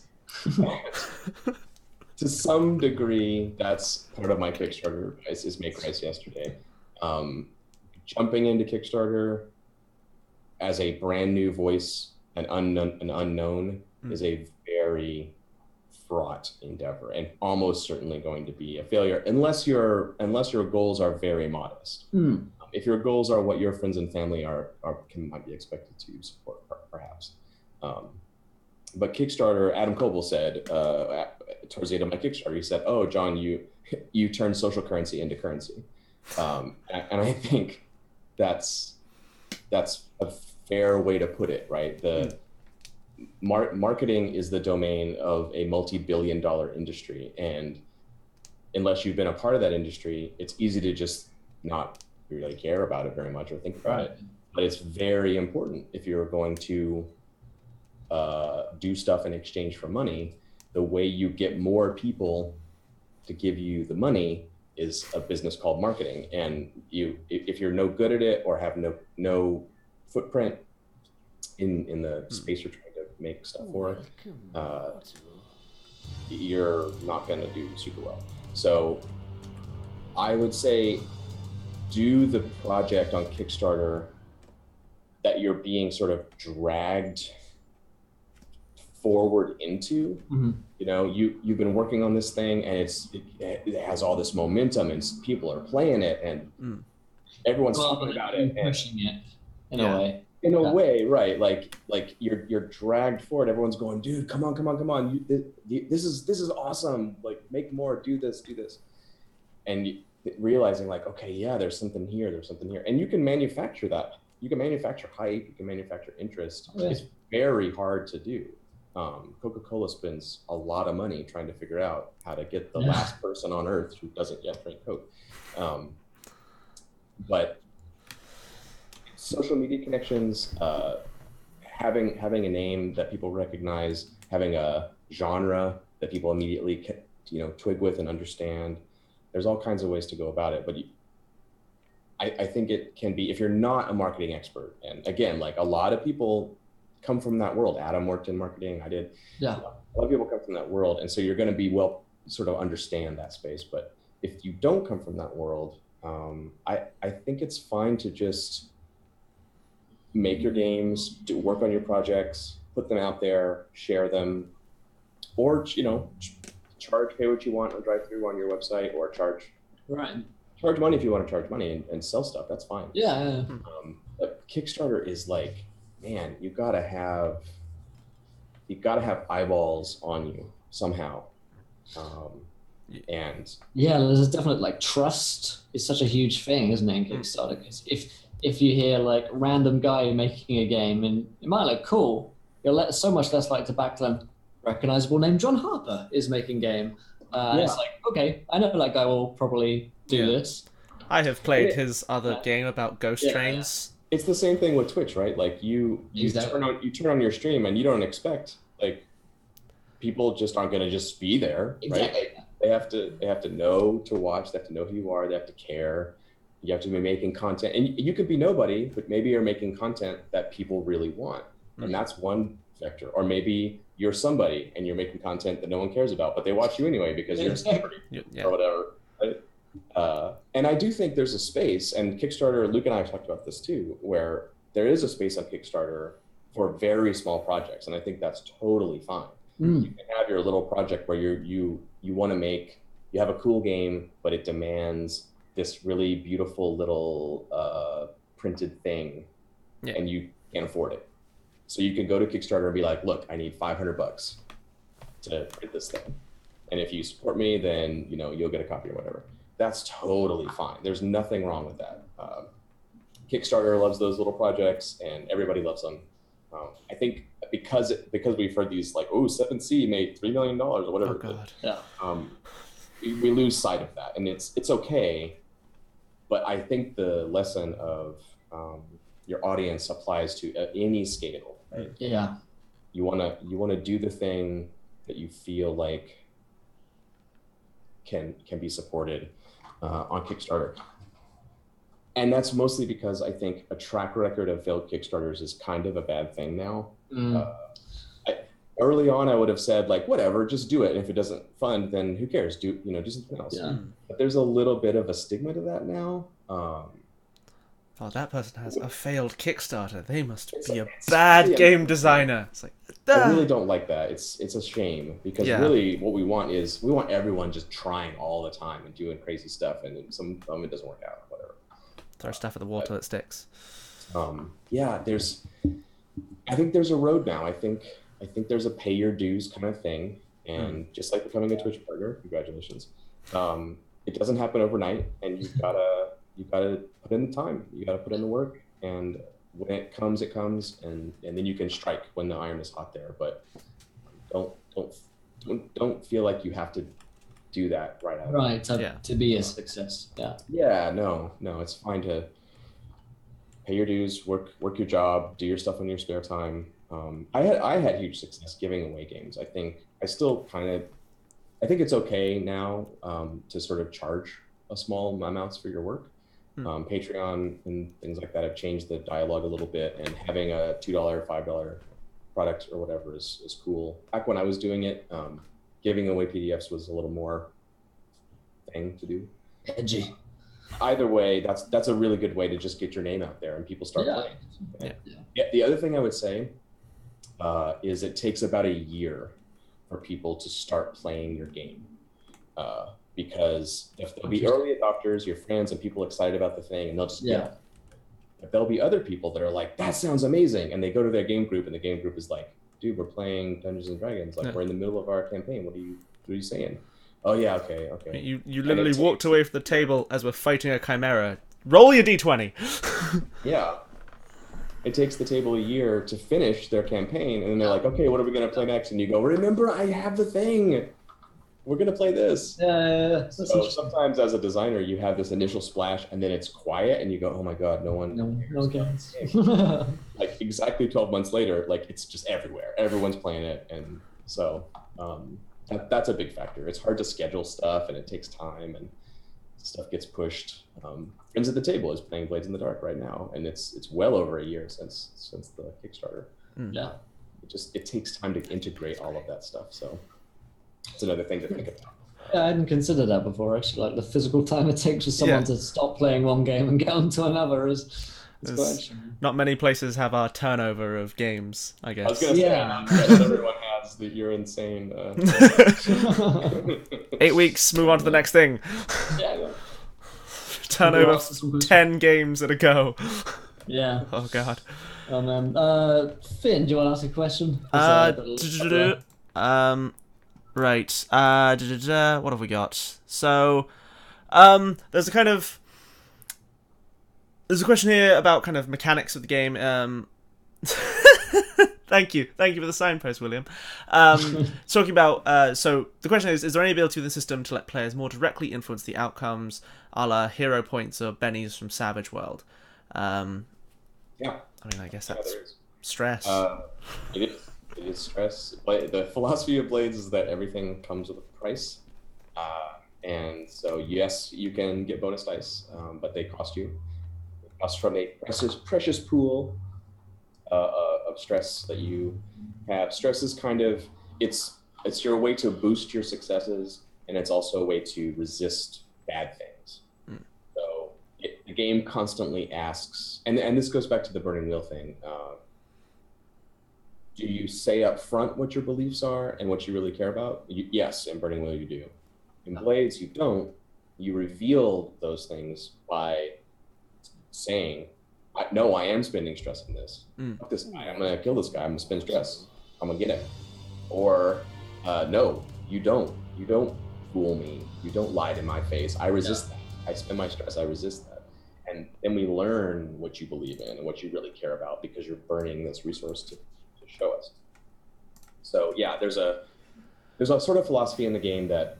to some degree that's part of my Kickstarter advice, is make rice yesterday. Jumping into Kickstarter as a brand new voice, an unknown is a very fraught endeavor, and almost certainly going to be a failure unless your goals are very modest. If your goals are what your friends and family might be expected to support, perhaps. But Kickstarter, Adam Coble said towards the end of my Kickstarter, he said, "Oh, John, you turned social currency into currency," and I think that's a fair way to put it, right? The marketing is the domain of a multi-billion-dollar industry, and unless you've been a part of that industry, it's easy to just not really care about it very much or think about it. But it's very important if you're going to do stuff in exchange for money. The way you get more people to give you the money is a business called marketing, and if you're no good at it or have no footprint in the space you're trying to make stuff for, you're not going to do super well. So I would say do the project on Kickstarter that you're being sort of dragged forward into. You know, you've been working on this thing, and it has all this momentum, and people are playing it, and everyone's talking about it, and pushing it in a way. In a Yeah. way, right? Like you're dragged forward. Everyone's going, dude, come on, come on, come on. This is awesome. Like make more. Do this, do this. And realizing like, okay, yeah, there's something here. There's something here, and you can manufacture that. You can manufacture hype. You can manufacture interest. Oh, yeah. It's very hard to do. Coca-Cola spends a lot of money trying to figure out how to get the Yeah. last person on Earth who doesn't yet drink Coke. But social media connections, having a name that people recognize, having a genre that people immediately twig with and understand. There's all kinds of ways to go about it, but I think it can be, if you're not a marketing expert, and again, like a lot of people come from that world. Adam worked in marketing. I did. Yeah. A lot of people come from that world, and so you're going to be sort of understand that space. But if you don't come from that world, I think it's fine to just make your games, work on your projects, put them out there, share them, or pay what you want on drive-through on your website, or charge money if you want to charge money and sell stuff. That's fine. Yeah. But Kickstarter is like, man, you gotta have eyeballs on you somehow. And yeah, there's definitely like trust is such a huge thing, isn't it, in Kickstarter? Because if you hear like random guy making a game and it might look cool, you're so much less likely to back them. Recognizable name John Harper is making game. It's like, okay, I know that guy will probably do this. I have played his other game about ghost trains. It's the same thing with Twitch, right? Like you turn on your stream and you don't expect, like, people just aren't going to just be there, Exactly. right? Like, they have to know to watch. They have to know who you are. They have to care. You have to be making content, and you could be nobody, but maybe you're making content that people really want, and that's one vector. Or maybe you're somebody and you're making content that no one cares about, but they watch you anyway because you're a celebrity or whatever. Right? And I do think there's a space, and Kickstarter, Luke and I have talked about this too, where there is a space on Kickstarter for very small projects, and I think that's totally fine. You can have your little project where you want to you have a cool game, but it demands this really beautiful little printed thing, and you can't afford it. So you can go to Kickstarter and be like, look, I need $500 to print this thing. And if you support me, then you'll get a copy or whatever. That's totally fine. There's nothing wrong with that. Kickstarter loves those little projects, and everybody loves them. I think because we've heard these like, 7C made $3 million or whatever. Oh God. Yeah. We lose sight of that, and it's okay. But I think the lesson of your audience applies to any scale. Right? Yeah. You wanna do the thing that you feel like can be supported on Kickstarter. And that's mostly because I think a track record of failed Kickstarters is kind of a bad thing now. Early on, I would have said like, whatever, just do it. And if it doesn't fund, then who cares? Do something else. Yeah. But there's a little bit of a stigma to that now. Oh, that person has a failed Kickstarter. They must be a bad game designer. It's like, I really don't like that. It's a shame, because really what we want everyone just trying all the time and doing crazy stuff, and some it doesn't work out, whatever. throw stuff at the wall till it sticks. I think there's a road now. I think there's a pay your dues kind of thing, and just like becoming a Twitch partner, congratulations. It doesn't happen overnight, and you've gotta put in the time. You gotta put in the work, and when it comes, and then you can strike when the iron is hot there. But don't feel like you have to do that right out. Right. To be a success. Yeah. Yeah. No. It's fine to pay your dues, work your job, do your stuff in your spare time. I had huge success giving away games. I think it's okay now to sort of charge a small amounts for your work. Patreon and things like that have changed the dialogue a little bit, and having a $2, $5 product or whatever is cool. Back when I was doing it, giving away PDFs was a little more thing to do. Edgy. Either way, that's a really good way to just get your name out there and people start playing. Yeah. The other thing I would say is it takes about a year for people to start playing your game. Because if there'll be early adopters, your friends and people excited about the thing, and they'll just But there'll be other people that are like, that sounds amazing. And they go to their game group and the game group is like, dude, we're playing Dungeons and Dragons. Like, we're in the middle of our campaign. What are you saying? Oh yeah, okay. You literally walked away from the table as we're fighting a chimera. Roll your d20. Yeah. It takes the table a year to finish their campaign, and then they're like, okay, what are we going to play next? And you go, remember, I have the thing. We're going to play this. So sometimes as a designer, you have this initial splash, and then it's quiet, and you go, oh my God, no one cares. Like exactly 12 months later, like it's just everywhere. Everyone's playing it. And so that's a big factor. It's hard to schedule stuff, and it takes time, and stuff gets pushed. Friends at the Table is playing Blades in the Dark right now, and it's well over a year since the Kickstarter. Yeah, it takes time to integrate all of that stuff. So it's another thing to think about. Yeah, I hadn't considered that before. Actually, like the physical time it takes for someone to stop playing one game and get onto another is quite. Not many places have our turnover of games, I guess. I was gonna say, not everyone has that. You're insane. 8 weeks, move on to the next thing. Yeah. Turnover 10 games at a go. Yeah. Oh God. Oh man. Finn, do you want to ask a question? Right. What have we got? So, there's a question here about kind of mechanics of the game. Thank you for the signpost, William. Talking about, so the question is there any ability within the system to let players more directly influence the outcomes, a la hero points or bennies from Savage World? Yeah. I mean, I guess that's stress. It is stress. But the philosophy of Blades is that everything comes with a price. And so, yes, you can get bonus dice, but they cost you. It costs from a precious pool of stress that you have. Stress is kind of, it's your way to boost your successes, and it's also a way to resist bad things. So the game constantly asks, and this goes back to the Burning Wheel thing. Do you say up front what your beliefs are and what you really care about? Yes, in Burning Wheel you do. In Blades you don't. You reveal those things by saying, no, I am spending stress on this. Fuck this guy. I'm going to kill this guy. I'm going to spend stress. I'm going to get him. Or, no, you don't. You don't fool me. You don't lie to my face. I resist that. I spend my stress. I resist that. And then we learn what you believe in and what you really care about because you're burning this resource to show us. So, yeah, there's a sort of philosophy in the game that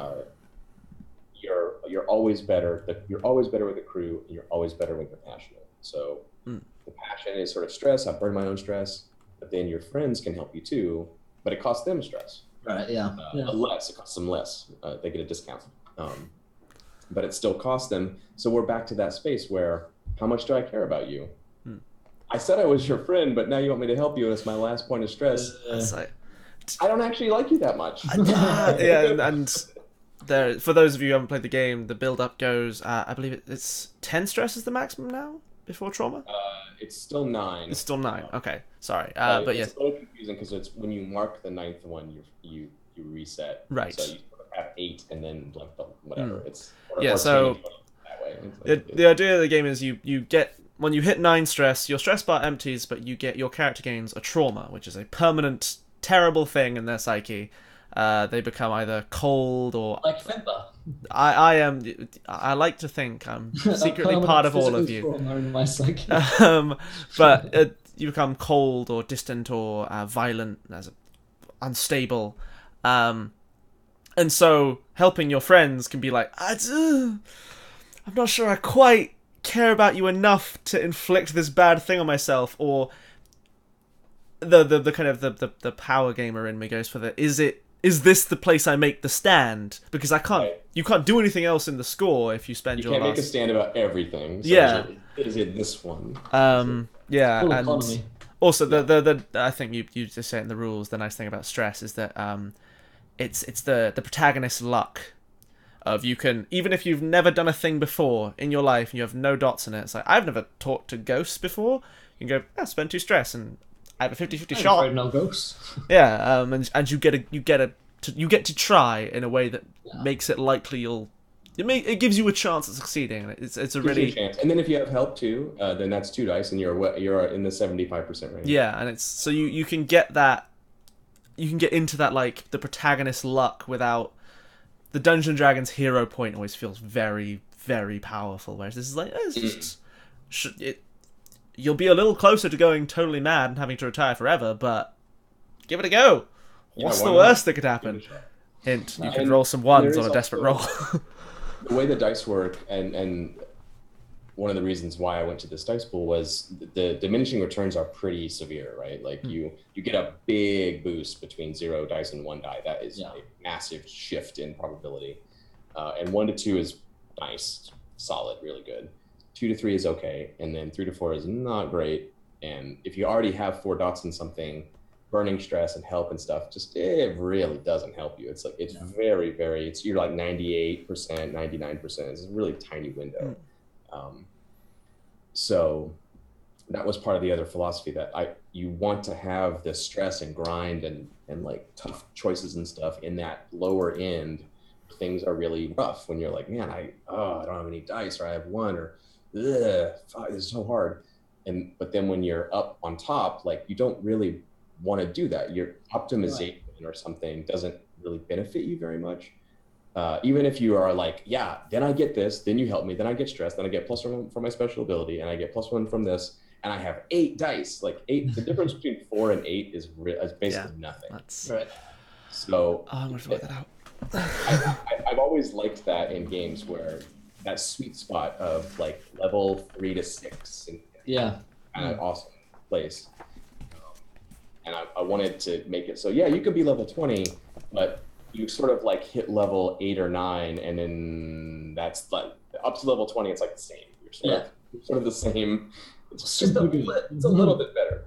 you're always better. You're always better with the crew, and you're always better when you're passionate. So the passion is sort of stress. I burn my own stress, but then your friends can help you too, but it costs them stress. Right, yeah. Less, it costs them less. They get a discount. But it still costs them. So we're back to that space where, how much do I care about you? I said I was your friend, but now you want me to help you, and it's my last point of stress. I don't actually like you that much. and there, for those of you who haven't played the game, the build-up goes, I believe it's 10 stress is the maximum now, before trauma? It's still 9. It's still 9, okay. Sorry, but yes. It's a little confusing, because it's when you mark the 9th one, you reset. Right. So you have 8, and then like whatever. It's so that way. The idea of the game is you get, when you hit 9 stress, your stress bar empties, but you get, your character gains a trauma, which is a permanent, terrible thing in their psyche. They become either cold or... Like Fimba. I like to think I'm secretly part of all of you. In my psyche. But you become cold or distant or violent, unstable. And so helping your friends can be like, I'm not sure I quite care about you enough to inflict this bad thing on myself, or the kind of the power gamer in me goes for the, is this the place I make the stand? Because you can't do anything else in the score if you spend you your can't last... make a stand about everything. So yeah. Is it this one? Yeah, Full and economy. also the I think you just say it in the rules, the nice thing about stress is that it's the protagonist's luck. Of you can, even if you've never done a thing before in your life and you have no dots in it, it's like, I've never talked to ghosts before, you can go, spend 2 stress and I have a 50-50 shot. No ghosts. Yeah, and you get to try in a way that makes it likely you'll it gives you a chance at succeeding. It's a Gives you a really chance. And then if you have help too, then that's 2 dice, and you're in the 75% range. yeah, and it's so you can get that, you can get into that like the protagonist luck without the Dungeons and Dragons hero point always feels very very powerful. Whereas this is like it's just you'll be a little closer to going totally mad and having to retire forever, but give it a go. What's why the not? worst that could happen? Hint: you can And roll some ones there on a is desperate also- roll. The way the dice work, and one of the reasons why I went to this dice pool was the diminishing returns are pretty severe, right? Like you get a big boost between 0 dice and 1 die. That is a massive shift in probability. And 1 to 2 is nice, solid, really good. 2 to 3 is okay, and then 3 to 4 is not great. And if you already have 4 dots in something, burning stress and help and stuff, just it really doesn't help you. It's like it's very, very. You're like 98%, 99%. It's a really tiny window. So that was part of the other philosophy that you want to have the stress and grind and like tough choices and stuff in that lower end. Things are really rough when you're like, man, I don't have any dice, or I have 1, or fuck, this is so hard. But then when you're up on top, like you don't really want to do that. Your optimization or something doesn't really benefit you very much. Even if you are like, yeah, then I get this, then you help me, then I get stressed, then I get +1 from my special ability, and I get +1 from this, and I have 8 dice. Like 8, the difference between 4 and 8 is basically nothing. That's Right. So I'm gonna work that out. I've always liked that in games where that sweet spot of like level 3 to 6 and kind of awesome place. And I wanted to make it so, yeah, you could be level 20, but you sort of like hit level 8 or 9, and then that's like up to level 20, it's like the same. You're sort of the same. It's just a little bit better.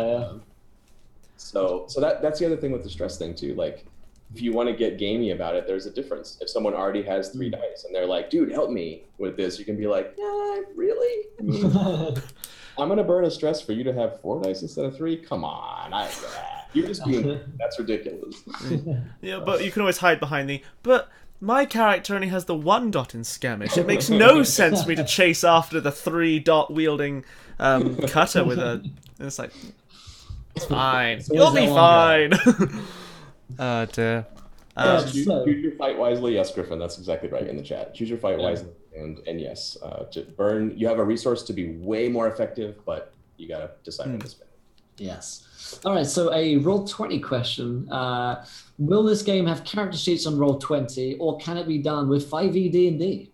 So that's the other thing with the stress thing too. Like, if you want to get gamey about it, there's a difference. If someone already has 3 dice and they're like, dude, help me with this, you can be like, really? I mean, I'm going to burn a stress for you to have 4 dice instead of 3? Come on. You're just being, that's ridiculous. Yeah, but you can always hide behind but my character only has the 1 dot in skirmish. It makes no sense for me to chase after the 3 dot wielding cutter with a... It's like, it's fine. You'll be fine. Oh, dear. Choose your fight wisely. Yes, Griffin, that's exactly right in the chat. Choose your fight wisely, and yes, to burn. You have a resource to be way more effective, but you gotta decide when to spend it. Yes. All right. So a Roll20 question: will this game have character sheets on Roll20, or can it be done with 5e D&D?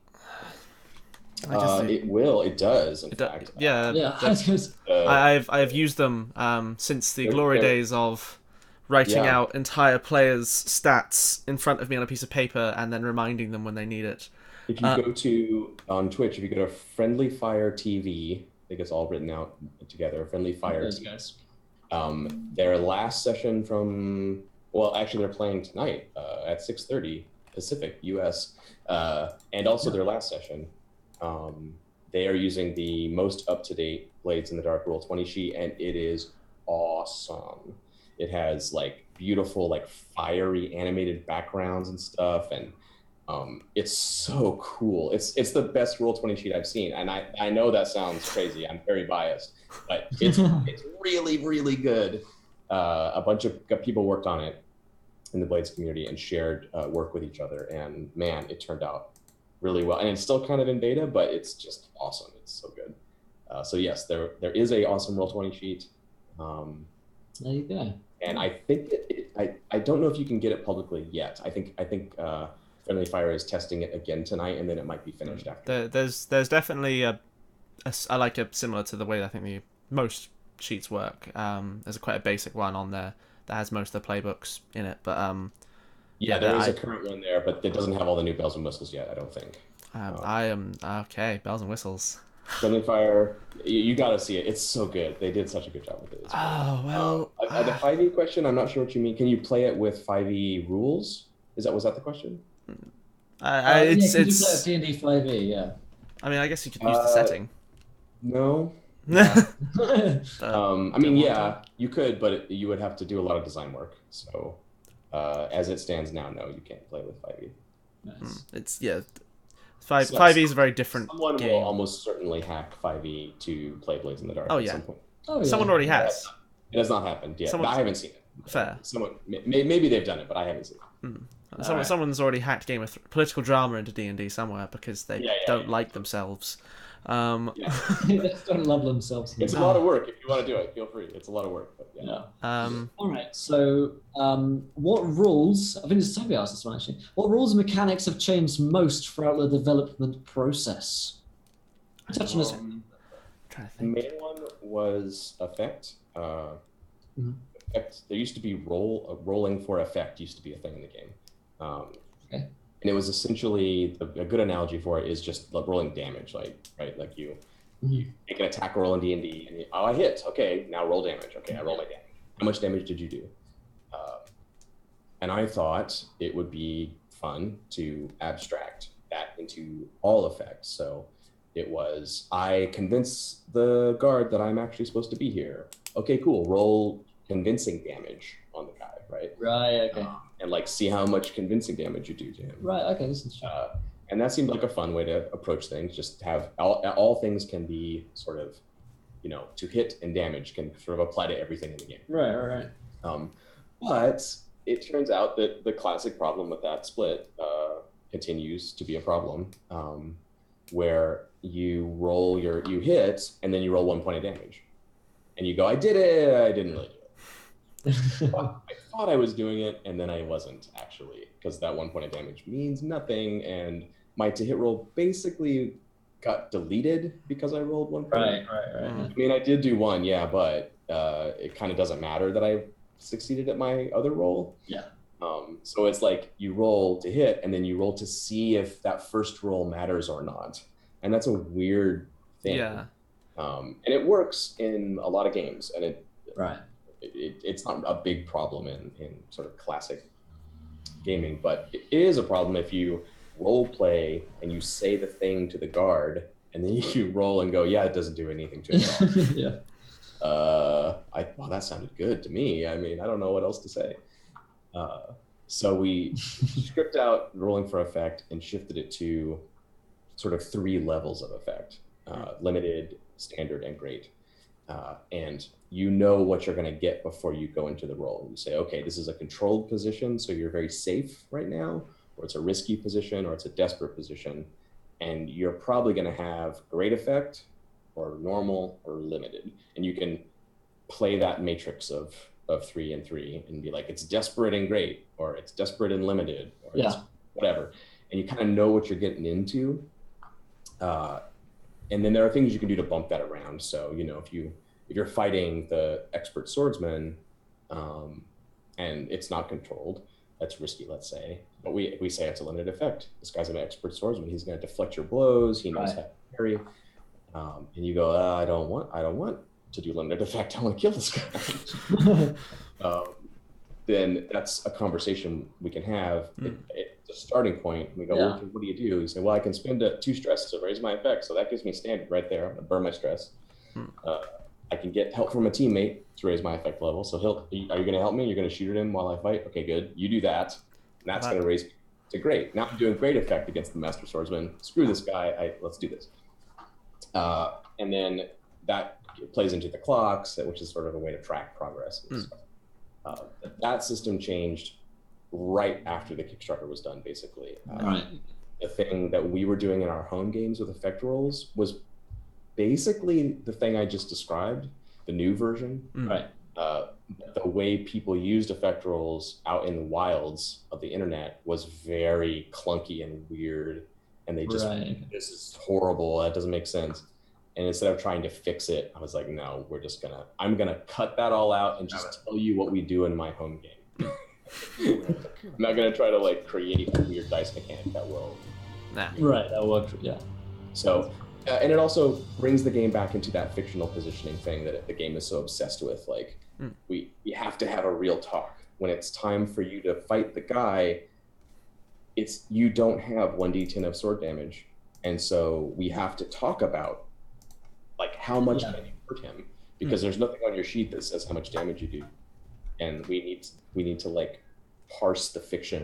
It will. It does. In fact. Yeah. I've used them since the glory days of writing out entire players' stats in front of me on a piece of paper and then reminding them when they need it. If you go to, on Twitch, if you go to Friendly Fire TV, I think it's all written out together, Friendly Fire TV. Guys. Their last session from, well, actually they're playing tonight at 6:30 Pacific, US, and also their last session. They are using the most up-to-date Blades in the Dark Roll20 sheet, and it is awesome. It has like beautiful, like fiery animated backgrounds and stuff, and it's so cool. It's the best Roll20 sheet I've seen, and I know that sounds crazy. I'm very biased, but it's really, really good. A bunch of people worked on it in the Blades community and shared work with each other, and man, it turned out really well. And it's still kind of in beta, but it's just awesome. It's so good. So yes, there is a awesome Roll20 sheet. There you go. And I think I don't know if you can get it publicly yet. I think Friendly Fire is testing it again tonight, and then it might be finished after. There's definitely I like it similar to the way I think most sheets work. There's quite a basic one on there that has most of the playbooks in it, but there is a current one there, but it doesn't have all the new bells and whistles yet, I don't think. I am okay. Bells and whistles. Friendly Fire, you gotta see it. It's so good. They did such a good job with it. Oh well. The 5e question, I'm not sure what you mean. Can you play it with 5e rules? Was that the question? It's you play D&D 5e, yeah. I mean, I guess you could use the setting. No. I mean, yeah, you could, but you would have to do a lot of design work. So, as it stands now, no, you can't play with 5e. Nice. It's So 5e is a very different someone game. will almost certainly hack 5e to play Blades in the Dark Oh, at yeah. some point. Oh, yeah. Someone already has. It has not happened yet. Someone- I haven't seen it. Fair. Someone maybe they've done it, but I haven't seen it. Alright. Someone's already hacked political drama into D&D somewhere because they don't like themselves. Yeah. They just don't love themselves. It's a lot of work. If you want to do it, feel free. It's a lot of work. But yeah. All right. So, what rules? I think it's Toby asked this one actually. What rules and mechanics have changed most throughout the development process? Touching this. Trying to The think. main one was effect. Mhm. Effect. There used to be rolling for effect used to be a thing in the game. Okay. And it was essentially a good analogy for it is just like rolling damage, like you make an attack roll in D&D, and I hit. Okay, now roll damage. Okay, I roll my damage. How much damage did you do? And I thought it would be fun to abstract that into all effects. So it was, I convince the guard that I'm actually supposed to be here. Okay, cool. Roll convincing damage on the guy, right? Right. Okay. And like see how much convincing damage you do to him. Right. Okay. This is And that seemed like a fun way to approach things. Just have all things can be sort of, to hit and damage can sort of apply to everything in the game. right. But it turns out that the classic problem with that split continues to be a problem, where you hit and then you roll 1 point of damage, and you go, I did it. I didn't really do it. I thought I was doing it, and then I wasn't actually, because that 1 point of damage means nothing, and my to hit roll basically got deleted because I rolled 1 point. Right. I mean, I did do one, yeah, but it kind of doesn't matter that I succeeded at my other roll. Yeah. So it's like you roll to hit, and then you roll to see if that first roll matters or not, and that's a weird thing. Yeah. And it works in a lot of games, and Right. it's not a big problem in sort of classic gaming, but it is a problem if you role play and you say the thing to the guard, and then you roll and go, yeah, it doesn't do anything to it at all. Yeah. Well, that sounded good to me. I mean, I don't know what else to say. So we script out rolling for effect and shifted it to sort of 3 levels of effect: limited, standard, and great. And you know what you're going to get before you go into the roll. You say, okay, this is a controlled position, so you're very safe right now, or it's a risky position, or it's a desperate position, and you're probably going to have great effect, or normal, or limited, and you can play that matrix of 3 and 3 and be like, it's desperate and great, or it's desperate and limited, or it's whatever, and you kind of know what you're getting into. And then there are things you can do to bump that around. So if you're fighting the expert swordsman, and it's not controlled, that's risky, let's say, but we say it's a limited effect. This guy's an expert swordsman. He's going to deflect your blows. He knows how to parry. And you go, I don't want to do limited effect. I want to kill this guy. Then that's a conversation we can have. It's a starting point. We go, well, what do you do? You say, well, I can spend 2 stress to raise my effect. So that gives me standard right there. I'm going to burn my stress. I can get help from a teammate to raise my effect level. So are you going to help me? You're going to shoot at him while I fight? Okay, good. You do that. And that's going to raise me to great. Now I'm doing great effect against the master swordsman. Screw this guy. Let's do this. And then that plays into the clocks, which is sort of a way to track progress. That system changed right after the Kickstarter was done, basically. The thing that we were doing in our home games with effect rolls was basically the thing I just described, the new version. The way people used effect rolls out in the wilds of the internet was very clunky and weird, and they just, this is horrible, that doesn't make sense. And instead of trying to fix it, I was like, no, I'm gonna cut that all out and just tell you what we do in my home game. I'm not gonna try to create a weird dice mechanic that will. That worked. Yeah. So, and it also brings the game back into that fictional positioning thing that the game is so obsessed with. We have to have a real talk when it's time for you to fight the guy. You don't have 1d10 of sword damage, and so we have to talk about how much can you hurt him, because there's nothing on your sheet that says how much damage you do, and we need to parse the fiction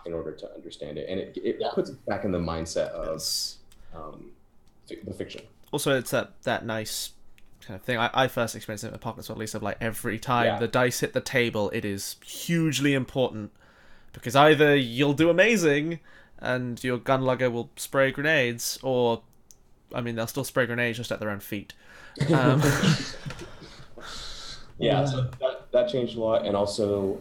in order to understand it, and it Yeah. puts it back in the mindset of It's- the fiction. Also, it's that nice kind of thing. I first experienced it in Apocalypse, or at least of like every time Yeah. the dice hit the table, it is hugely important because either you'll do amazing and your gunlugger will spray grenades, or I mean they'll still spray grenades just at their own feet. Yeah, so that changed a lot, and also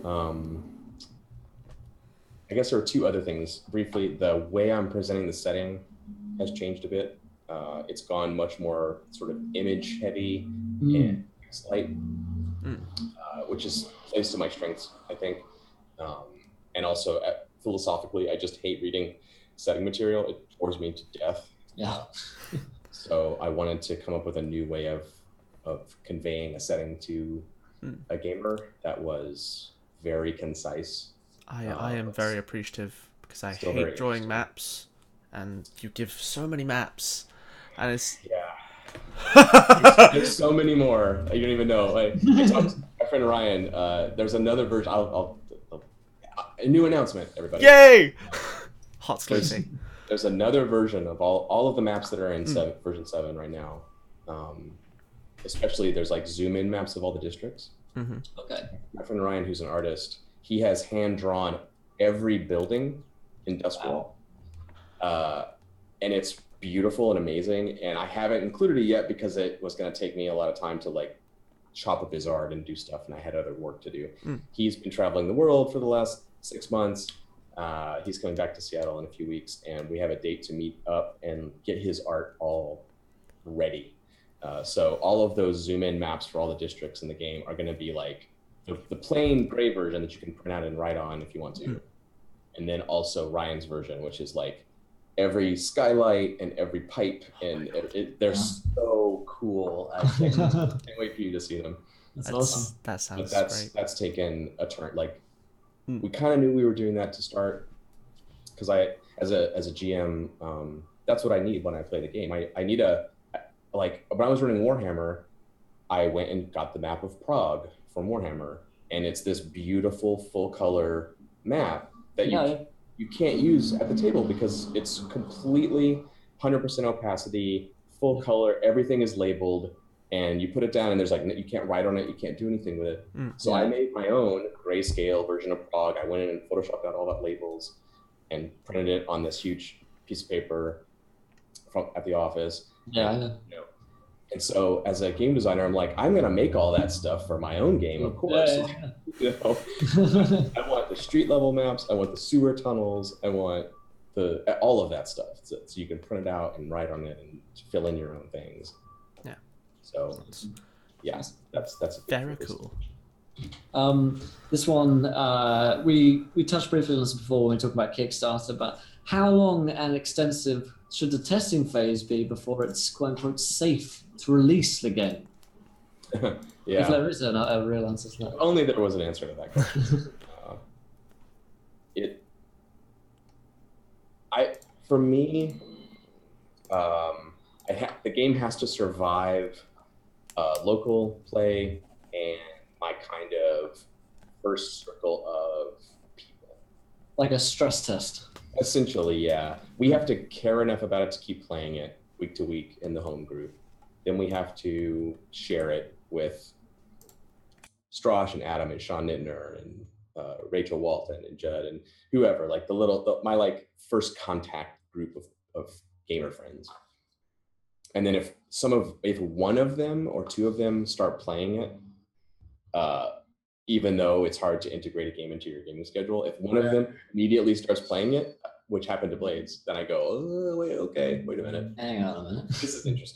I guess there are two other things. Briefly, the way I'm presenting the setting has changed a bit. It's gone much more sort of image heavy and light, which is plays to my strengths, I think. And also philosophically, I just hate reading setting material. It bores me to death. Yeah. So I wanted to come up with a new way of conveying a setting to a gamer that was very concise. I am very appreciative because I Still hate very drawing interesting. maps, and you give so many maps, and it's There's so many more. You don't even know. Like, I talked to my friend Ryan. There's another version. A new announcement, everybody. yay, hot exclusive. There's another version of all of the maps that are in version 7 right now. Especially there's like zoom in maps of all the districts. Okay. My friend Ryan, who's an artist, he has hand drawn every building in Duskwall. And it's beautiful and amazing. And I haven't included it yet because it was going to take me a lot of time to like chop up his art and do stuff, and I had other work to do. He's been traveling the world for the last 6 months. He's coming back to Seattle in a few weeks, and we have a date to meet up and get his art all ready. So all of those zoom in maps for all the districts in the game are going to be like the plain gray version that you can print out and write on if you want to. And then also Ryan's version, which is like every skylight and every pipe, and they're so cool. I can't wait for you to see them. That's awesome. That sounds But great. that's taken a turn. Like we kind of knew we were doing that to start, because I, as a GM, that's what I need when I play the game. I need like when I was running Warhammer, I went and got the map of Prague from Warhammer, and it's this beautiful full color map that you can't use at the table because it's completely 100% opacity, full color, everything is labeled, and you put it down and there's like, you can't write on it, you can't do anything with it. So I made my own grayscale version of Prague. I went in and photoshopped out all that labels and printed it on this huge piece of paper at the office. And so as a game designer, I'm like, I'm going to make all that stuff for my own game, of course. You know? I want the street level maps. I want the sewer tunnels. I want all of that stuff. So you can print it out and write on it and fill in your own things. Yeah. So yeah, that's a big Very focus. cool. This one, we touched briefly on this before when we talked about Kickstarter, but how long and extensive should the testing phase be before it's quote unquote safe to release the game? If there is a real answer to that. If only there was an answer to that question. For me, the game has to survive local play and my kind of first circle of people. Like a stress test. Essentially, yeah. We have to care enough about it to keep playing it week to week in the home group. Then we have to share it with Strosh and Adam and Sean Nittner and Rachel Walton and Judd and whoever, like my like first contact group of gamer friends. And then if one of them or two of them start playing it, even though it's hard to integrate a game into your gaming schedule, if one of them immediately starts playing it, which happened to Blades, then I go, oh, wait a minute. Hang on a minute. This is interesting.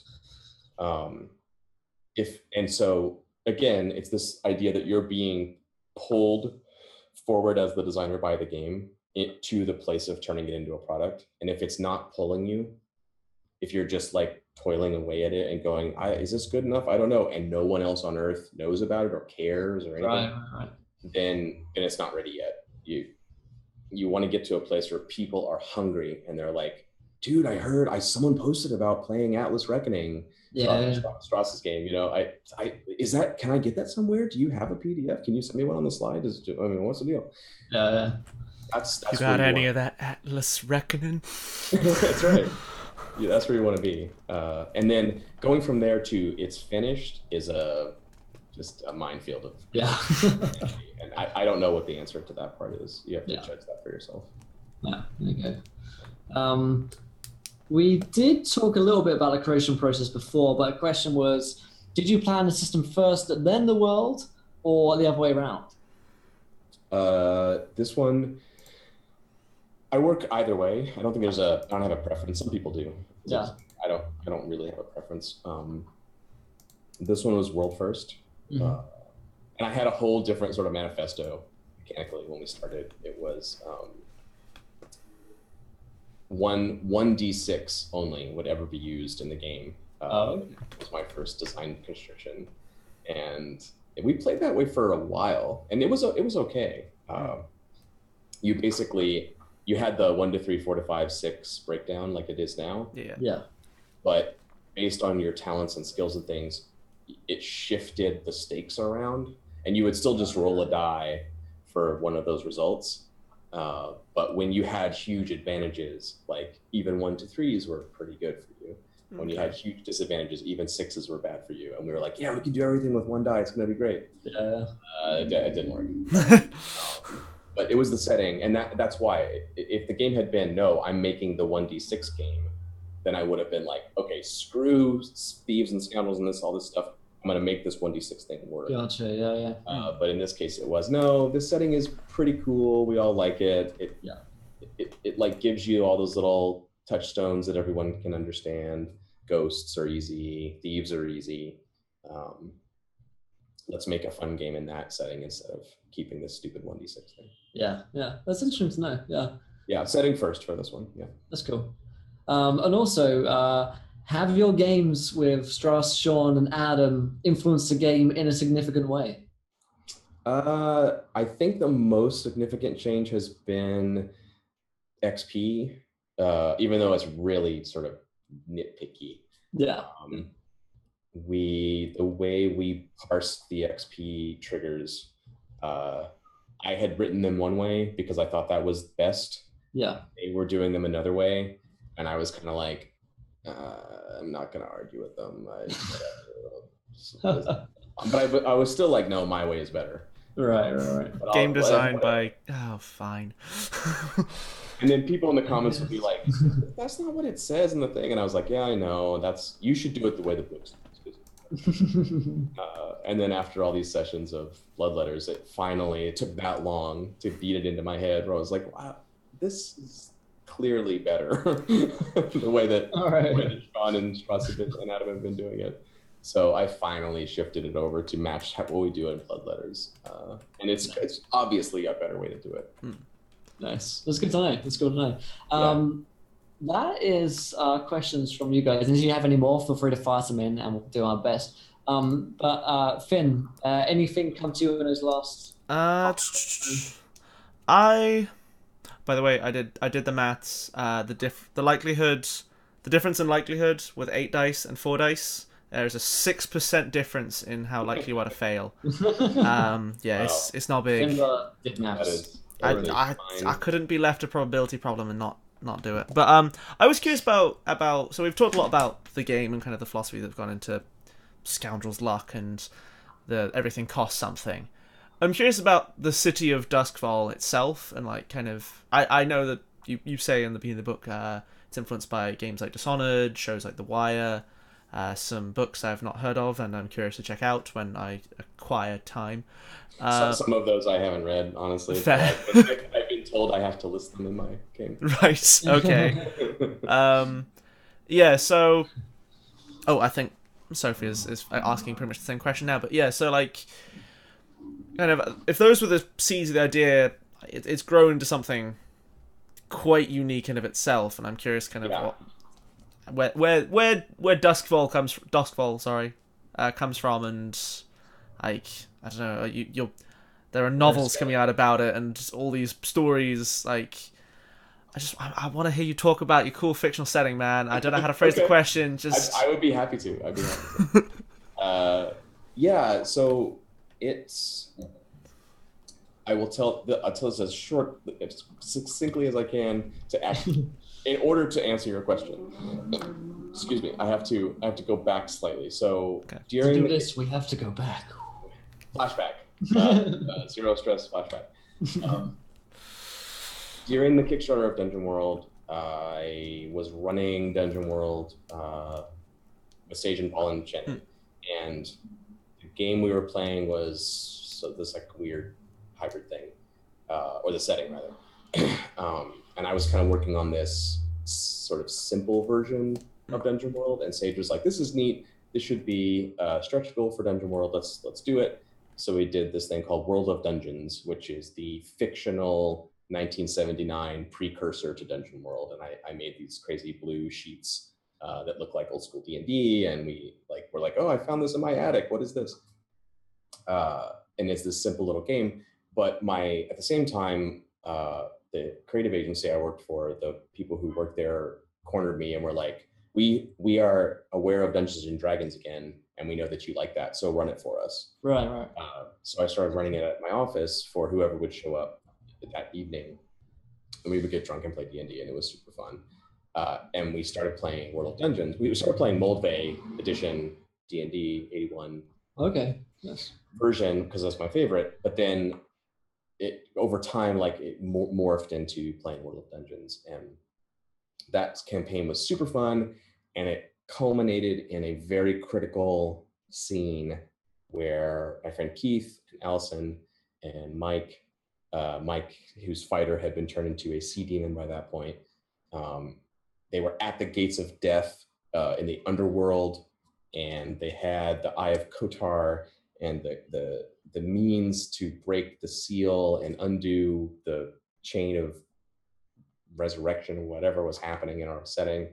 So again, it's this idea that you're being pulled forward as the designer by the game to the place of turning it into a product. And if it's not pulling you, if you're just like toiling away at it and going, is this good enough? I don't know. And no one else on earth knows about it or cares or anything, Right. then it's not ready yet. You want to get to a place where people are hungry and they're like, dude, I heard someone posted about playing Atlas Reckoning. Strauss's game, can I get that somewhere? Do you have a PDF? Can you send me one on the slide? What's the deal? That's You where got any want. of that Atlas Reckoning? That's right. Yeah, that's where you want to be. And then going from there to it's finished is just a minefield of Yeah. and I don't know what the answer to that part is. You have to Yeah. judge that for yourself. Yeah. Okay. We did talk a little bit about the creation process before, but the question was, did you plan the system first, then the world, or the other way around? This one, I work either way. I don't have a preference. Some people do. Yeah. I don't really have a preference. This one was world first. Mhm. And I had a whole different sort of manifesto mechanically when we started. It was 1d6 only would ever be used in the game. It was my first design constriction, and we played that way for a while, and it was okay. You had the 1 to 3, 4 to 5, 6 breakdown like it is now, Yeah. but based on your talents and skills and things, it shifted the stakes around, and you would still just roll a die for one of those results. But when you had huge advantages, like even 1 to 3s were pretty good for you. When you had huge disadvantages, even 6s were bad for you. And we were like, yeah, we can do everything with 1 die. It's going to be great. Yeah. It didn't work. But it was the setting. And that's why if the game had been, no, I'm making the 1d6 game, then I would have been like, okay, screw thieves and scoundrels and all this stuff. I'm going to make this 1d6 thing work. Gotcha. Yeah. But in this case, it was, no, this setting is pretty cool. We all like it. It like gives you all those little touchstones that everyone can understand. Ghosts are easy. Thieves are easy. Let's make a fun game in that setting instead of keeping this stupid 1d6 thing. Yeah. That's interesting to know. Yeah. Yeah, setting first for this one. Yeah. That's cool. And also, have your games with Strauss, Sean, and Adam influenced the game in a significant way? I think the most significant change has been XP, even though it's really sort of nitpicky. Yeah. The way we parsed the XP triggers, I had written them one way because I thought that was best. Yeah. They were doing them another way, and I was kind of like, I'm not gonna argue with them. But I was still like, no, my way is better. Right. Game design by fine. And then people in the comments would be like, that's not what it says in the thing. And I was like, yeah, I know. You should do it the way the book says. And then after all these sessions of Bloodletters, it took that long to beat it into my head, where I was like, wow, this is clearly better the way that Sean and Strauss and Adam have been doing it. So I finally shifted it over to match what we do in Bloodletters. And it's obviously a better way to do it. Nice. That's good to know. That is questions from you guys. And if you have any more, feel free to fire them in and we'll do our best. But Finn, anything come to you in those last? By the way, I did the maths. The difference in likelihood with 8 dice and 4 dice. There's a 6% difference in how likely you are to fail. Wow. It's not big. Finn did maths. I couldn't be left a probability problem and not do it. But I was curious about. So we've talked a lot about the game and kind of the philosophy that's gone into Scoundrel's Luck and everything costs something. I'm curious about the city of Duskfall itself and like kind of. I know that you say in the beginning of the book it's influenced by games like Dishonored, shows like The Wire, some books I've not heard of and I'm curious to check out when I acquire time. Some of those I haven't read, honestly. I've been told I have to list them in my game. Right. Okay. So. Oh, I think Sophie is asking pretty much the same question now, but yeah. So like, kind of, if those were the seeds of the idea, it's grown into something quite unique in of itself, and I'm curious, kind of where Duskfall comes from, and like I don't know, there are novels coming out about it, and all these stories. Like, I want to hear you talk about your cool fictional setting, man. I don't know how to phrase the question. I would be happy to. So it's I'll tell this as short, as succinctly as I can to ask, in order to answer your question. Excuse me, I have to go back slightly. So Okay. To during do this, we have to go back. flashback, zero stress flashback. During the Kickstarter of Dungeon World, I was running Dungeon World with Sage and Paul and Jenny, and the game we were playing was this like weird hybrid thing, or the setting rather. And I was kind of working on this sort of simple version of Dungeon World, and Sage was like, "This is neat. This should be a stretch goal for Dungeon World. Let's do it." So we did this thing called World of Dungeons, which is the fictional 1979 precursor to Dungeon World, and I made these crazy blue sheets that look like old school D&D, and we're like, "Oh, I found this in my attic. What is this?" And it's this simple little game. But at the same time, the creative agency I worked for, the people who worked there cornered me and were like, "We are aware of Dungeons and Dragons again, and we know that you like that, so run it for us." Right. So I started running it at my office for whoever would show up that evening, and we would get drunk and play D&D, and it was super fun. And we started playing World of Dungeons. We started playing Moldvay edition D&D 81 Okay. Yes. version because that's my favorite. But then it over time, like it morphed into playing World of Dungeons, and that campaign was super fun, and it culminated in a very critical scene where my friend Keith and Allison and Mike, whose fighter had been turned into a sea demon by that point, they were at the gates of death in the underworld, and they had the Eye of Kotar and the means to break the seal and undo the chain of resurrection or whatever was happening in our setting.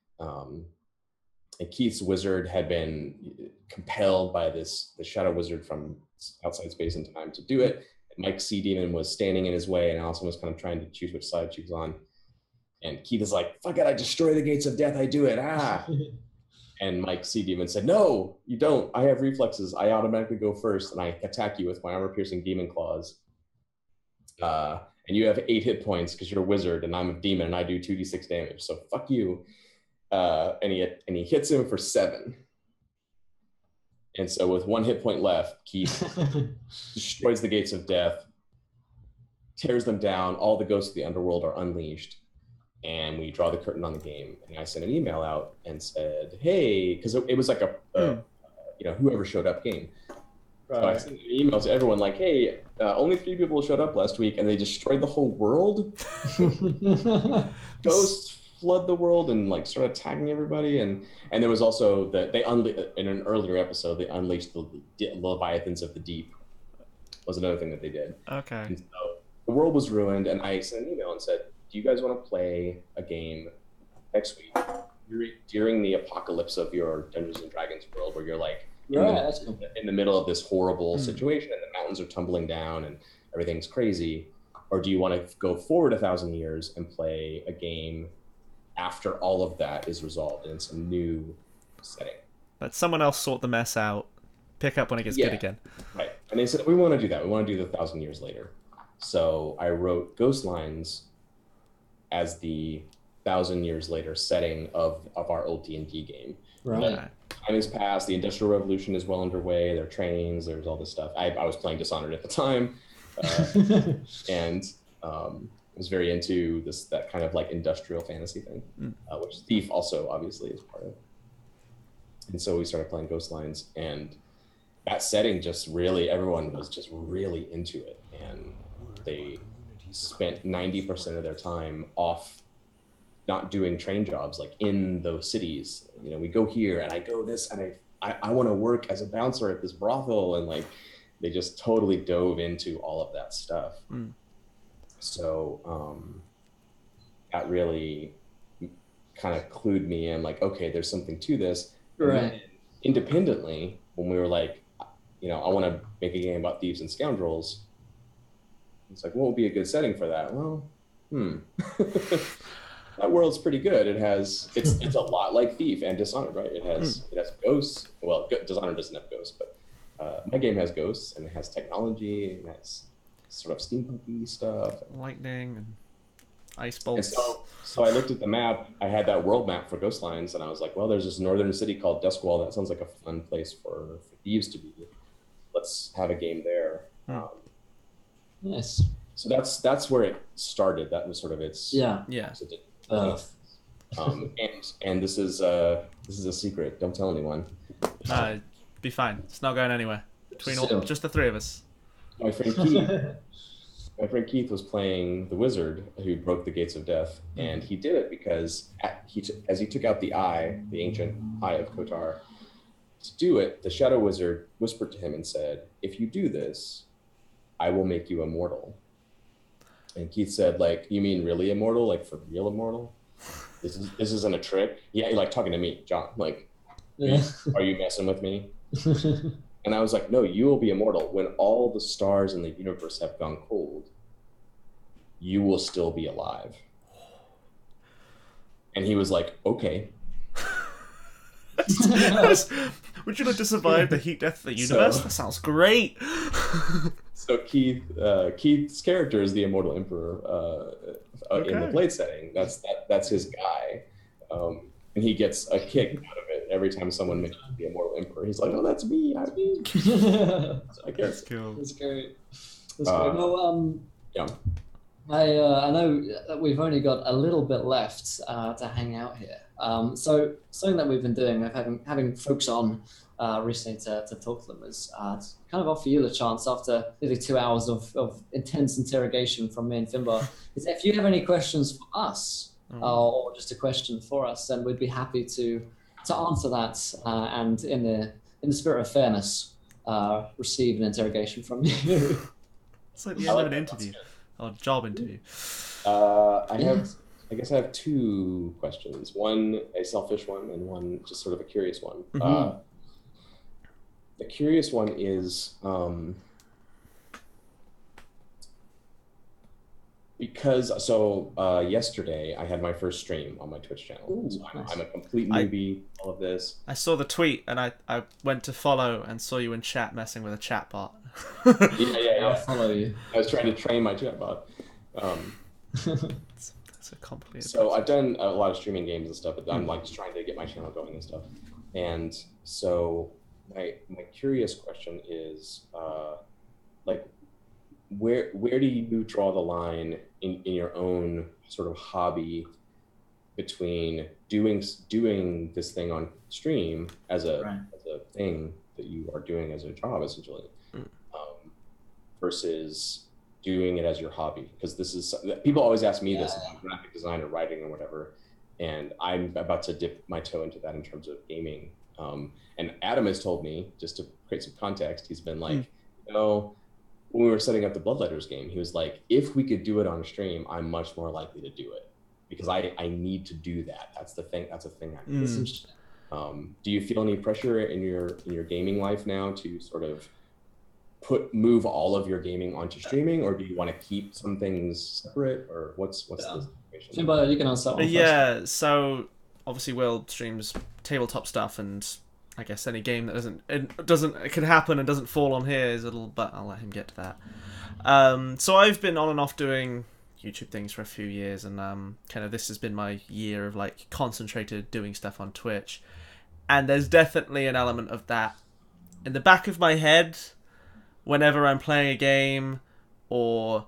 And Keith's wizard had been compelled by the shadow wizard from outside space and time to do it. And Mike's sea demon was standing in his way, and Allison was kind of trying to choose which side she was on. And Keith is like, "Fuck it, I destroy the gates of death, I do it, ah." And Mike's sea demon said, "No, you don't. I have reflexes. I automatically go first, and I attack you with my armor-piercing demon claws. And you have 8 hit points because you're a wizard, and I'm a demon, and I do 2d6 damage. So fuck you." And he hits him for 7. And so with 1 hit point left, Keith destroys the gates of death, tears them down. All the ghosts of the underworld are unleashed, and we draw the curtain on the game. And I sent an email out and said, "Hey," because it was like whoever showed up game. Right. So I sent an email to everyone like, "Hey, only 3 people showed up last week, and they destroyed the whole world. Ghosts flood the world and like start attacking everybody." And there was also in an earlier episode they unleashed the Leviathans of the Deep. Was another thing that they did. Okay. And so the world was ruined, and I sent an email and said, "Do you guys want to play a game next week during the apocalypse of your Dungeons and Dragons world, where you're like in the middle of this horrible situation and the mountains are tumbling down and everything's crazy, or do you want to go forward 1,000 years and play a game after all of that is resolved in some new setting? Let someone else sort the mess out, pick up when it gets good again." Right. And they said, "We want to do that. We want to do the 1,000 years later." So I wrote Ghost Lines as the 1,000 years later setting of our old D&D game. Right. Time has passed. The Industrial Revolution is well underway. There are trains. There's all this stuff. I was playing Dishonored at the time, and was very into that kind of like industrial fantasy thing, which Thief also obviously is part of. And so we started playing Ghost Lines, and that setting everyone was just really into it, and they spent 90% of their time off not doing train jobs like in those cities. We go here and I go this, and I want to work as a bouncer at this brothel, and like they just totally dove into all of that stuff. So that really kind of clued me in, like, okay, there's something to this. Right. Independently, when we were like, I want to make a game about thieves and scoundrels, it's like, what would be a good setting for that? Well, that world's pretty good. It's a lot like Thief and Dishonored, right? It has ghosts. Well, Dishonored doesn't have ghosts, but my game has ghosts, and it has technology, and it has sort of steampunky stuff. Lightning and ice And bolts. so I looked at the map. I had that world map for Ghostlines, and I was like, well, there's this northern city called Duskwall. That sounds like a fun place for thieves to be. Let's have a game there. Nice. So that's where it started. That was sort of its Yeah. Yeah. And this is a secret. Don't tell anyone. Be fine. It's not going anywhere. Between Still. just the three of us. My friend Keith was playing the wizard who broke the gates of death, and he did it because as he took out the eye, the ancient eye of Kotar, to do it, the shadow wizard whispered to him and said, "If you do this, I will make you immortal." And Keith said, "Like, you mean really immortal? Like for real immortal? This isn't a trick?" Yeah, like talking to me, John. Like, are you messing with me? And I was like, no, you will be immortal. When all the stars in the universe have gone cold, you will still be alive. And he was like, okay. Would you like to survive the heat death of the universe? That sounds great. So Keith's character is the immortal emperor in the Blade setting. That's his guy. And he gets a kick out of it every time someone mentions the immortal emperor. He's like, "Oh, that's me. I'm me." So I guess. That's cool. That's great. That's great. Well, Yeah. I know that we've only got a little bit left to hang out here. So something that we've been doing, having folks on recently to talk to them, is to kind of offer you the chance after nearly 2 hours of intense interrogation from me and Finbar. Is if you have any questions for us, or just a question for us, then we'd be happy to answer that, and in the spirit of fairness, receive an interrogation from you. It's like the end of an interview or job interview. I guess I have two questions. One a selfish one, and one just sort of a curious one. Mm-hmm. The curious one is because yesterday I had my first stream on my Twitch channel. Ooh, So nice. I'm a complete newbie. All of this. I saw the tweet and I went to follow and saw you in chat messing with a chat bot. I'll follow you. I was trying to train my chatbot. That's a complicated. So I've done a lot of streaming games and stuff, but I'm like just trying to get my channel going and stuff. And so my curious question is, like, where do you draw the line in your own sort of hobby between doing this thing on stream as a thing that you are doing as a job essentially, versus doing it as your hobby? Because this is people always ask me this about graphic design or writing or whatever, and I'm about to dip my toe into that in terms of gaming. And Adam has told me, just to create some context, he's been like, when we were setting up the Bloodletters game, he was like, if we could do it on stream, I'm much more likely to do it because I need to do that. That's the thing. That's a thing I need. Do you feel any pressure in your gaming life now to sort of move all of your gaming onto streaming, or do you want to keep some things separate, or what's the situation? Finbar, you can answer that one first. Yeah, so obviously Will streams tabletop stuff, and I guess any game that it can happen and doesn't fall on here is a little, but I'll let him get to that. So I've been on and off doing YouTube things for a few years, and kind of this has been my year of like concentrated doing stuff on Twitch, and there's definitely an element of that in the back of my head whenever I'm playing a game or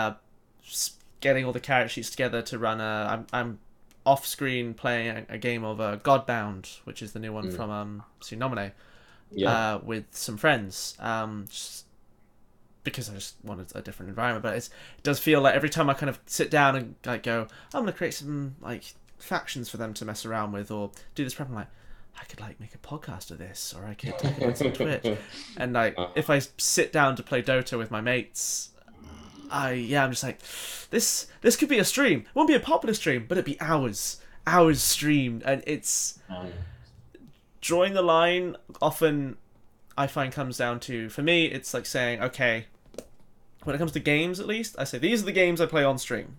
getting all the character sheets together to run I'm off screen playing a game of Godbound, which is the new one from Tsunomine, with some friends, just because I just wanted a different environment. But it does feel like every time I kind of sit down and like go, I'm gonna create some like factions for them to mess around with or do this prep, I'm like, I could like make a podcast of this, or I could take it on Twitch. And like if I sit down to play Dota with my mates, I'm just like, this could be a stream. It won't be a popular stream, but it'd be hours streamed, and it's drawing the line. Often, I find comes down to, for me, it's like saying, okay, when it comes to games, at least, I say these are the games I play on stream,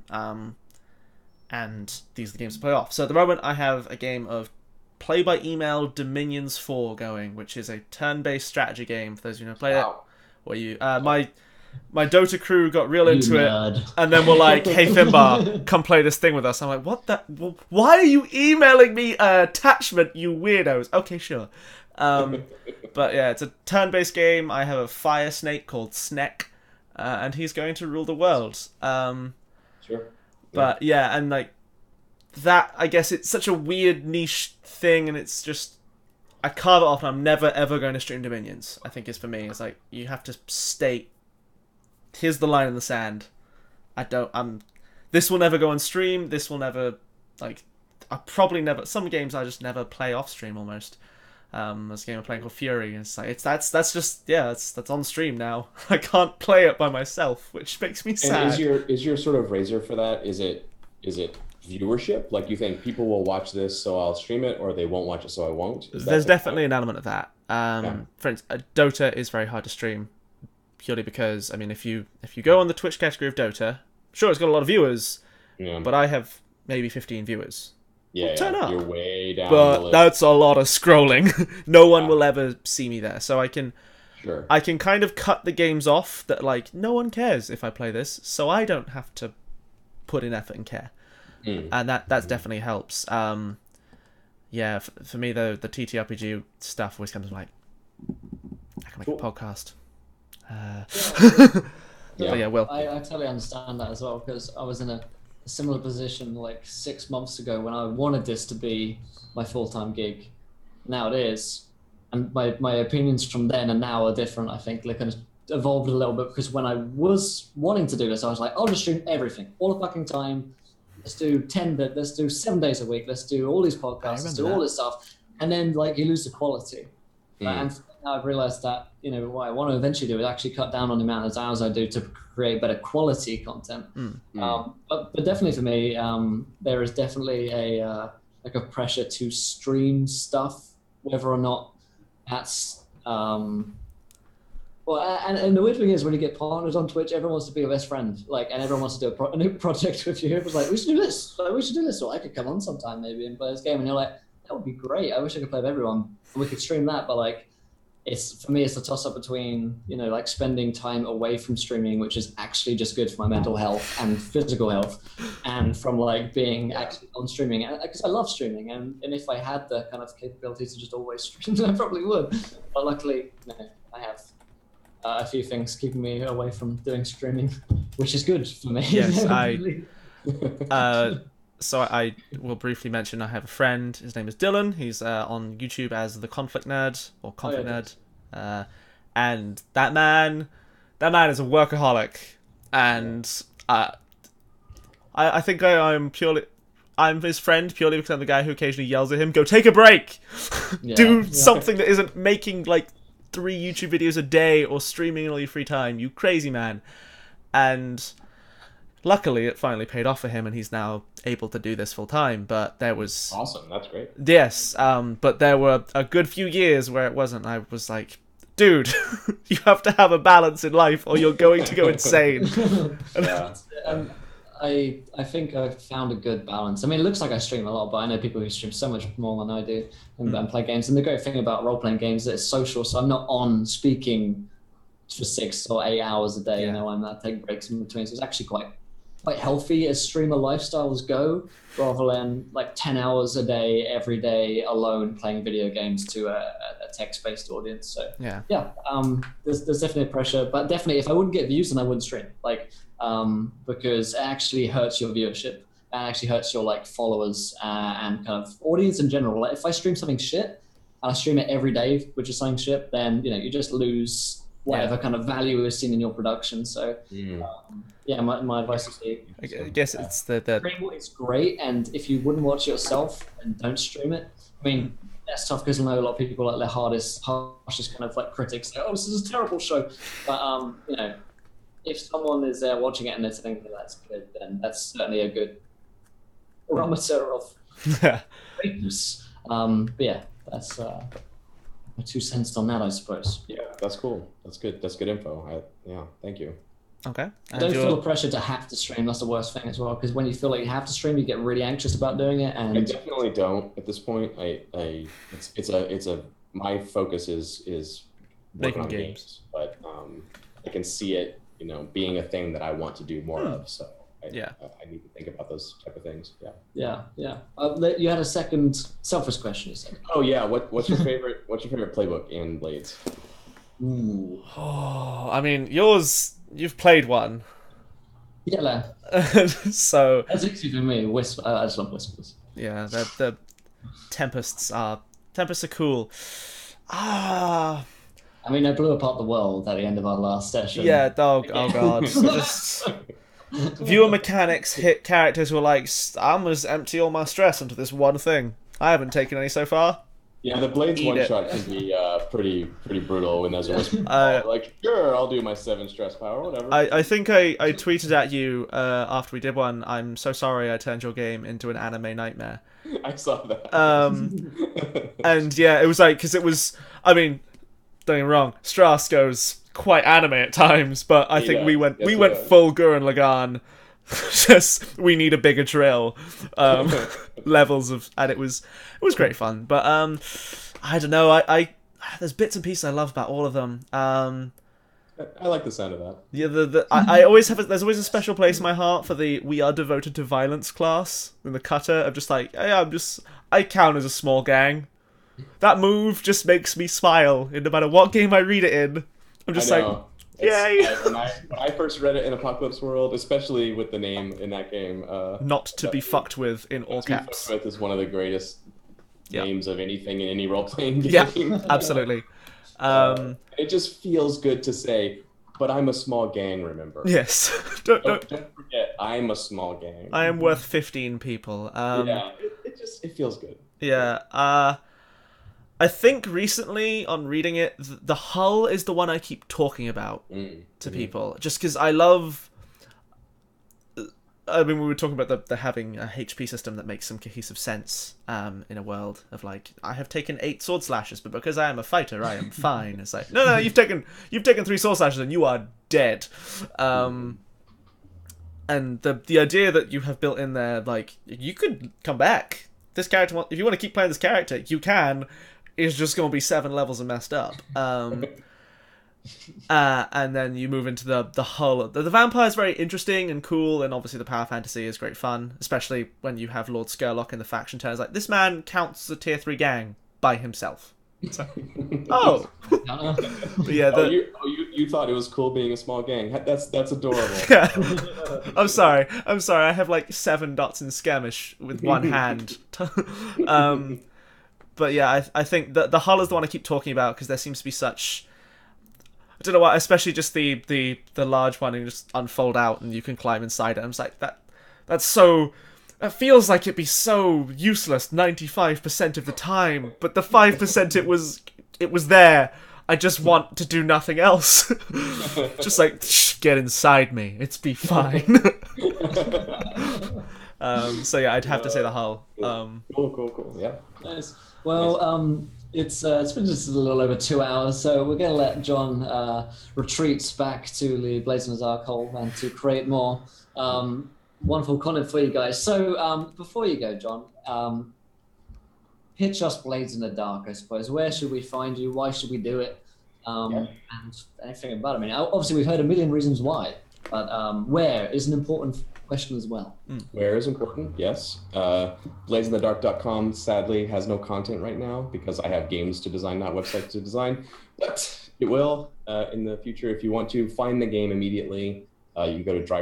and these are the games I play off. So at the moment, I have a game of Play by Email Dominions 4 going, which is a turn-based strategy game for those who know play it. Where you my Dota crew got real into it, nerd. and then were like, "Hey Finbar, come play this thing with us." I'm like, "What the? Why are you emailing me an attachment, you weirdos?" Okay, sure. But yeah, it's a turn-based game. I have a fire snake called Sneck, and he's going to rule the world. Sure. But yeah, and like that, I guess it's such a weird niche thing, and it's just I carve it off, and I'm never ever going to stream Dominions. I think is for me. It's like you have to state. Here's the line in the sand. This will never go on stream. This will never like. I probably never. Some games I just never play off stream almost. There's a game I'm playing called Fury, and it's like that's just that's on stream now. I can't play it by myself, which makes me sad. And is your sort of razor for that? Is it viewership? Like you think people will watch this, so I'll stream it, or they won't watch it, so I won't? There's definitely an element of that. For instance, Dota is very hard to stream, purely because I mean, if you go on the Twitch category of Dota, sure, it's got a lot of viewers, but I have maybe 15 viewers. Yeah, turn up. You're way down. But that's a lot of scrolling. No one will ever see me there, so I can kind of cut the games off that like no one cares if I play this, so I don't have to put in effort and care, and that definitely helps. Yeah, for me though, the TTRPG stuff always comes like I can make a podcast. Yeah, Will. I totally understand that as well, because I was in a similar position like 6 months ago when I wanted this to be my full-time gig. Now it is, and my opinions from then and now are different. I think they kind of evolved a little bit, because when I was wanting to do this, I was like, I'll just stream everything all the fucking time. Let's do 7 days a week. Let's do all these podcasts. Let's do all this stuff, and then like you lose the quality. And now I've realized that what I want to eventually do is actually cut down on the amount of hours I do to create better quality content. But definitely for me, there is definitely a pressure to stream stuff, whether or not that's and the weird thing is when you get partners on Twitch, everyone wants to be your best friend, and everyone wants to do a new project with you. It was like, we should do this. So I could come on sometime maybe and play this game, and you're like, that would be great. I wish I could play with everyone. We could stream that, but for me, it's a toss up between spending time away from streaming, which is actually just good for my mental health and physical health, and from being actually on streaming, because I love streaming, and if I had the kind of capability to just always stream, then I probably would. But luckily, I have a few things keeping me away from doing streaming, which is good for me. Yes, So I will briefly mention I have a friend. His name is Dylan. He's on YouTube as the Conflict Nerd or Conflict Nerd, and that man is a workaholic. And I think I'm his friend purely because I'm the guy who occasionally yells at him, "Go take a break, do something that isn't making 3 YouTube videos a day or streaming in all your free time. You crazy man." And luckily, it finally paid off for him, and he's now able to do this full time. But there was awesome. That's great. Yes, but there were a good few years where it wasn't. I was like, dude, you have to have a balance in life, or you're going to go insane. I think I've found a good balance. I mean, it looks like I stream a lot, but I know people who stream so much more than I do and play games. And the great thing about role-playing games is that it's social, so I'm not on speaking for 6 or 8 hours a day. I take breaks in between. So it's actually quite healthy as streamer lifestyles go, rather than 10 hours a day every day alone playing video games to a text-based audience. So there's definitely a pressure, but definitely if I wouldn't get views, then I wouldn't stream, because it actually hurts your viewership and actually hurts your followers and kind of audience in general. If I stream something shit and I stream it every day, which is something shit, then you just lose whatever kind of value is seen in your production. So my advice is I guess it's the it's great, and if you wouldn't watch it yourself, then don't stream it. I mean, that's tough because I know a lot of people their harshest kind of critics say, oh, this is a terrible show, but if someone is there watching it and they're saying that's good, then that's certainly a good barometer of greatness. But yeah, that's my 2 cents on that, I suppose. Yeah, that's cool. That's good. That's good info. Thank you. Okay. Don't feel the pressure to have to stream. That's the worst thing as well, because when you feel like you have to stream, you get really anxious about doing it. And I definitely don't at this point. My focus is making on games, but I can see it being a thing that I want to do more of. So I need to think about those type of things. Yeah. You had a second selfish question, you said. Oh yeah, what's your favorite playbook in Blades? Ooh. Oh, I mean, you've played one. Yeah. So That's easy for me. I just love Whispers. yeah, the Tempests are cool. Ah, I mean, I blew apart the world at the end of our last session. yeah, dog. Oh god, just viewer mechanics hit characters who are like, I'm gonna empty all my stress into this one thing. I haven't taken any so far. Yeah, the Blades Eat one it. shot can be pretty brutal when there's a whisper. Like, sure, I'll do my 7 stress power, whatever. I think I tweeted at you after we did one. I'm so sorry I turned your game into an anime nightmare. I saw that. And yeah, it was like, because it was, I mean, don't get me wrong, Strass goes quite anime at times, but I think we went full Gurren Lagann. Just, we need a bigger drill levels of, and it was great fun. But I don't know, I there's bits and pieces I love about all of them. I like the sound of that. Yeah, I always have there's always a special place in my heart for the "we are devoted to violence" class in the cutter. I'm just like, hey, I count as a small gang. That move just makes me smile, and no matter what game I read it in, I'm just like, yay! When I first read it in Apocalypse World, especially with the name in that game, not to be fucked with in all caps. Fucked with is one of the greatest names of anything in any role-playing game. Yeah, absolutely. It just feels good to say, but I'm a small gang, remember? Yes. Don't forget, I'm a small gang. I am worth 15 people. It feels good. Yeah. I think recently on reading it, the hull is the one I keep talking about to people, just because I love. I mean, we were talking about the having a HP system that makes some cohesive sense in a world of like, I have taken 8 sword slashes, but because I am a fighter, I am fine. It's like, no, you've taken 3 sword slashes and you are dead. And the idea that you have built in there, like, you could come back. This character, if you want to keep playing this character, you can. It's just going to be 7 levels and messed up. And then you move into the hull. The vampire is very interesting and cool, and obviously the power fantasy is great fun, especially when you have Lord Skurlock in the faction turns. Like, this man counts as a tier 3 gang by himself. So, But yeah, you thought it was cool being a small gang. That's adorable. Yeah. I'm sorry. I have like 7 dots in skirmish with one hand. But yeah, I think the hull is the one I keep talking about because there seems to be such. I don't know why, especially just the large one and just unfold out and you can climb inside it. I'm just like, that's so. That feels like it'd be so useless 95% of the time, but the 5% it was there. I just want to do nothing else. Just like, get inside me. It's be fine. So yeah, I'd have to say the hull. Cool. Yeah. Nice. Well, it's been just a little over 2 hours, so we're going to let John retreat back to the Blades in the Dark hole and to create more wonderful content for you guys. So before you go, John, pitch us Blades in the Dark, I suppose. Where should we find you? Why should we do it? And anything about it. I mean, obviously we've heard a million reasons why, but where is an important question as well. Where is important, yes. Bladesinthedark.com sadly has no content right now because I have games to design, not websites to design, but it will in the future. If you want to find the game immediately, you can go to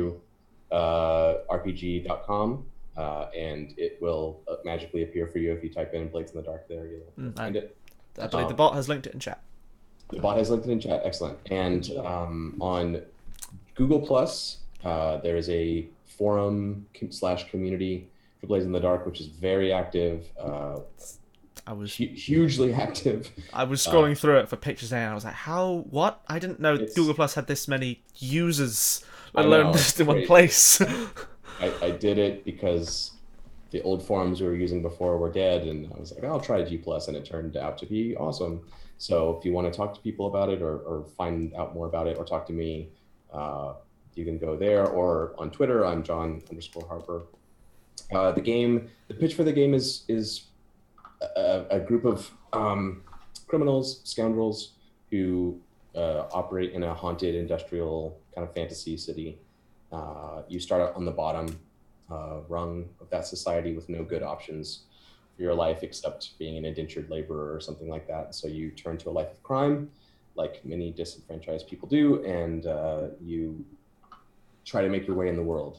drivethrurpg.com and it will magically appear for you. If you type in Blades in the Dark there, you'll find it. I believe the bot has linked it in chat. The bot has linked it in chat, excellent. And on Google Plus, there is a forum/community for Blades in the Dark, which is very active. I was hugely active. I was scrolling through it for pictures and I was like, what? I didn't know Google Plus had this many users, let alone just in one place. I did it because the old forums we were using before were dead, and I was like, I'll try G+, and it turned out to be awesome. So if you want to talk to people about it or find out more about it or talk to me, you can go there, or on Twitter, I'm John_Harper. The pitch for the game is a group of criminals, scoundrels, who operate in a haunted industrial kind of fantasy city. You start out on the bottom rung of that society with no good options for your life except being an indentured laborer or something like that. So you turn to a life of crime, like many disenfranchised people do, and you try to make your way in the world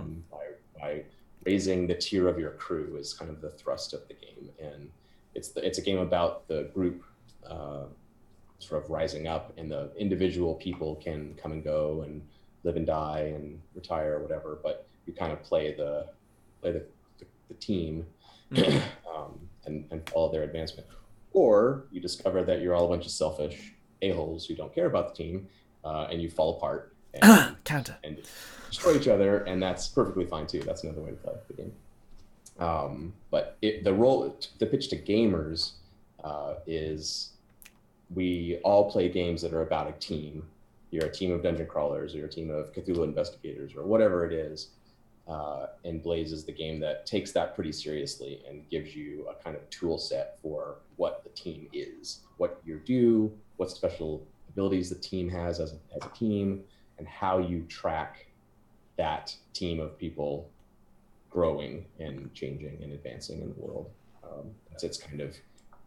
by raising the tier of your crew is kind of the thrust of the game. And it's a game about the group sort of rising up, and the individual people can come and go and live and die and retire or whatever, but you kind of play the team and follow their advancement. Or you discover that you're all a bunch of selfish a-holes who don't care about the team, and you fall apart and, Counter. and destroy each other, and that's perfectly fine too. That's another way to play the game. But the pitch to gamers is we all play games that are about a team. You're a team of dungeon crawlers, or you're a team of Cthulhu investigators, or whatever it is. And Blaze is the game that takes that pretty seriously and gives you a kind of tool set for what the team is, what you do, what special abilities the team has as a team, and how you track that team of people growing and changing and advancing in the world. That's its kind of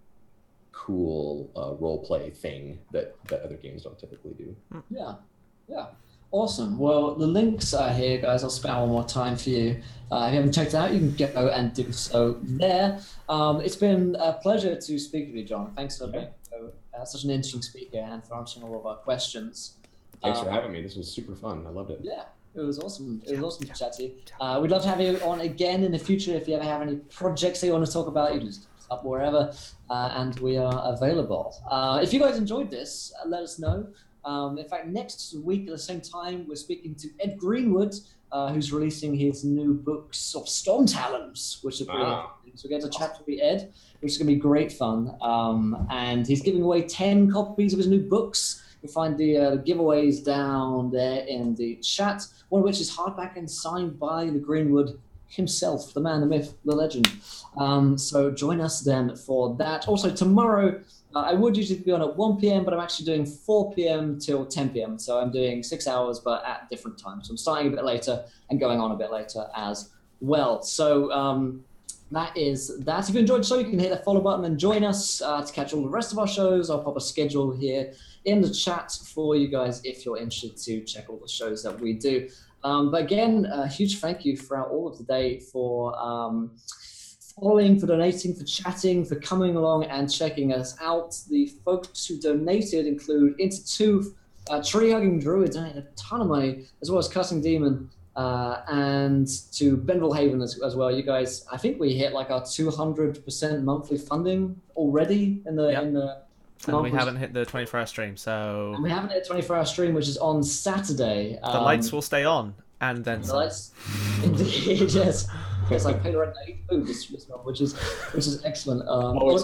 cool role play thing that other games don't typically do. Yeah. Awesome. Well, the links are here, guys. I'll spell one more time for you. If you haven't checked it out, you can go and do so there. It's been a pleasure to speak with you, John. Thanks for being such an interesting speaker and for answering all of our questions. Thanks for having me. This was super fun. I loved it. Yeah, it was awesome. It was awesome to chat to you. We'd love to have you on again in the future. If you ever have any projects that you want to talk about, you just up wherever, and we are available. If you guys enjoyed this, let us know. In fact, next week at the same time, we're speaking to Ed Greenwood, who's releasing his new books of Storm Talons, which are pretty interesting. So we get to chat with Ed, which is going to be great fun. And he's giving away 10 copies of his new books. You'll find the giveaways down there in the chat, one of which is hardback and signed by the Greenwood himself, the man, the myth, the legend. So join us then for that. Also tomorrow, I would usually be on at 1 p.m, but I'm actually doing 4 p.m. till 10 p.m. So I'm doing 6 hours, but at different times. So I'm starting a bit later and going on a bit later as well. So that is that. If you enjoyed the show, you can hit the follow button and join us to catch all the rest of our shows. I'll pop a schedule here in the chat for you guys if you're interested to check all the shows that we do. But again, a huge thank you throughout all of the day for following, for donating, for chatting, for coming along and checking us out. The folks who donated include Intertooth, Tree Hugging Druid donated a ton of money, as well as Cussing Demon, and to Benville Haven as well. You guys, I think we hit like our 200% monthly funding already in the and we haven't hit the 24-hour stream, so... And we haven't hit a 24-hour stream, which is on Saturday. The lights will stay on, and then the lights, indeed, yes. Yes, I paid rent at 8 food this month, which is excellent. Always.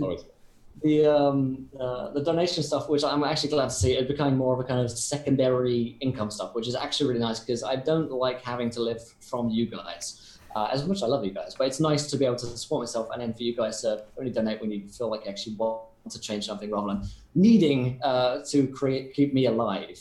The donation stuff, which I'm actually glad to see, it becoming more of a kind of secondary income stuff, which is actually really nice because I don't like having to live from you guys. As much as I love you guys, but it's nice to be able to support myself and then for you guys to only donate when you feel like you actually want to change something rather than needing to keep me alive.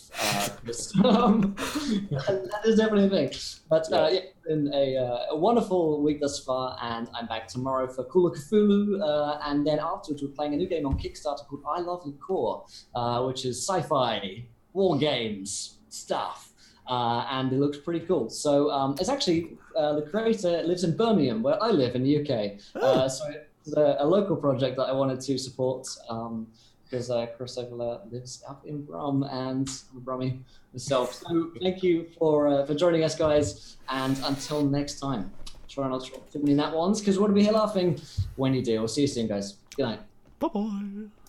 That is definitely a thing. But yeah, it's been a wonderful week thus far, and I'm back tomorrow for Call of Cthulhu, and then afterwards we're playing a new game on Kickstarter called I Love Liqueur, which is sci-fi war games stuff. And it looks pretty cool. So it's actually, the creator lives in Birmingham, where I live in the UK. So it's a local project that I wanted to support because Chris Overler lives up in Brum, and I'm a Brummie myself. So thank you for joining us, guys. And until next time, try not to drop too many nat ones because we want to be here laughing when you do. We'll see you soon, guys. Good night. Bye-bye.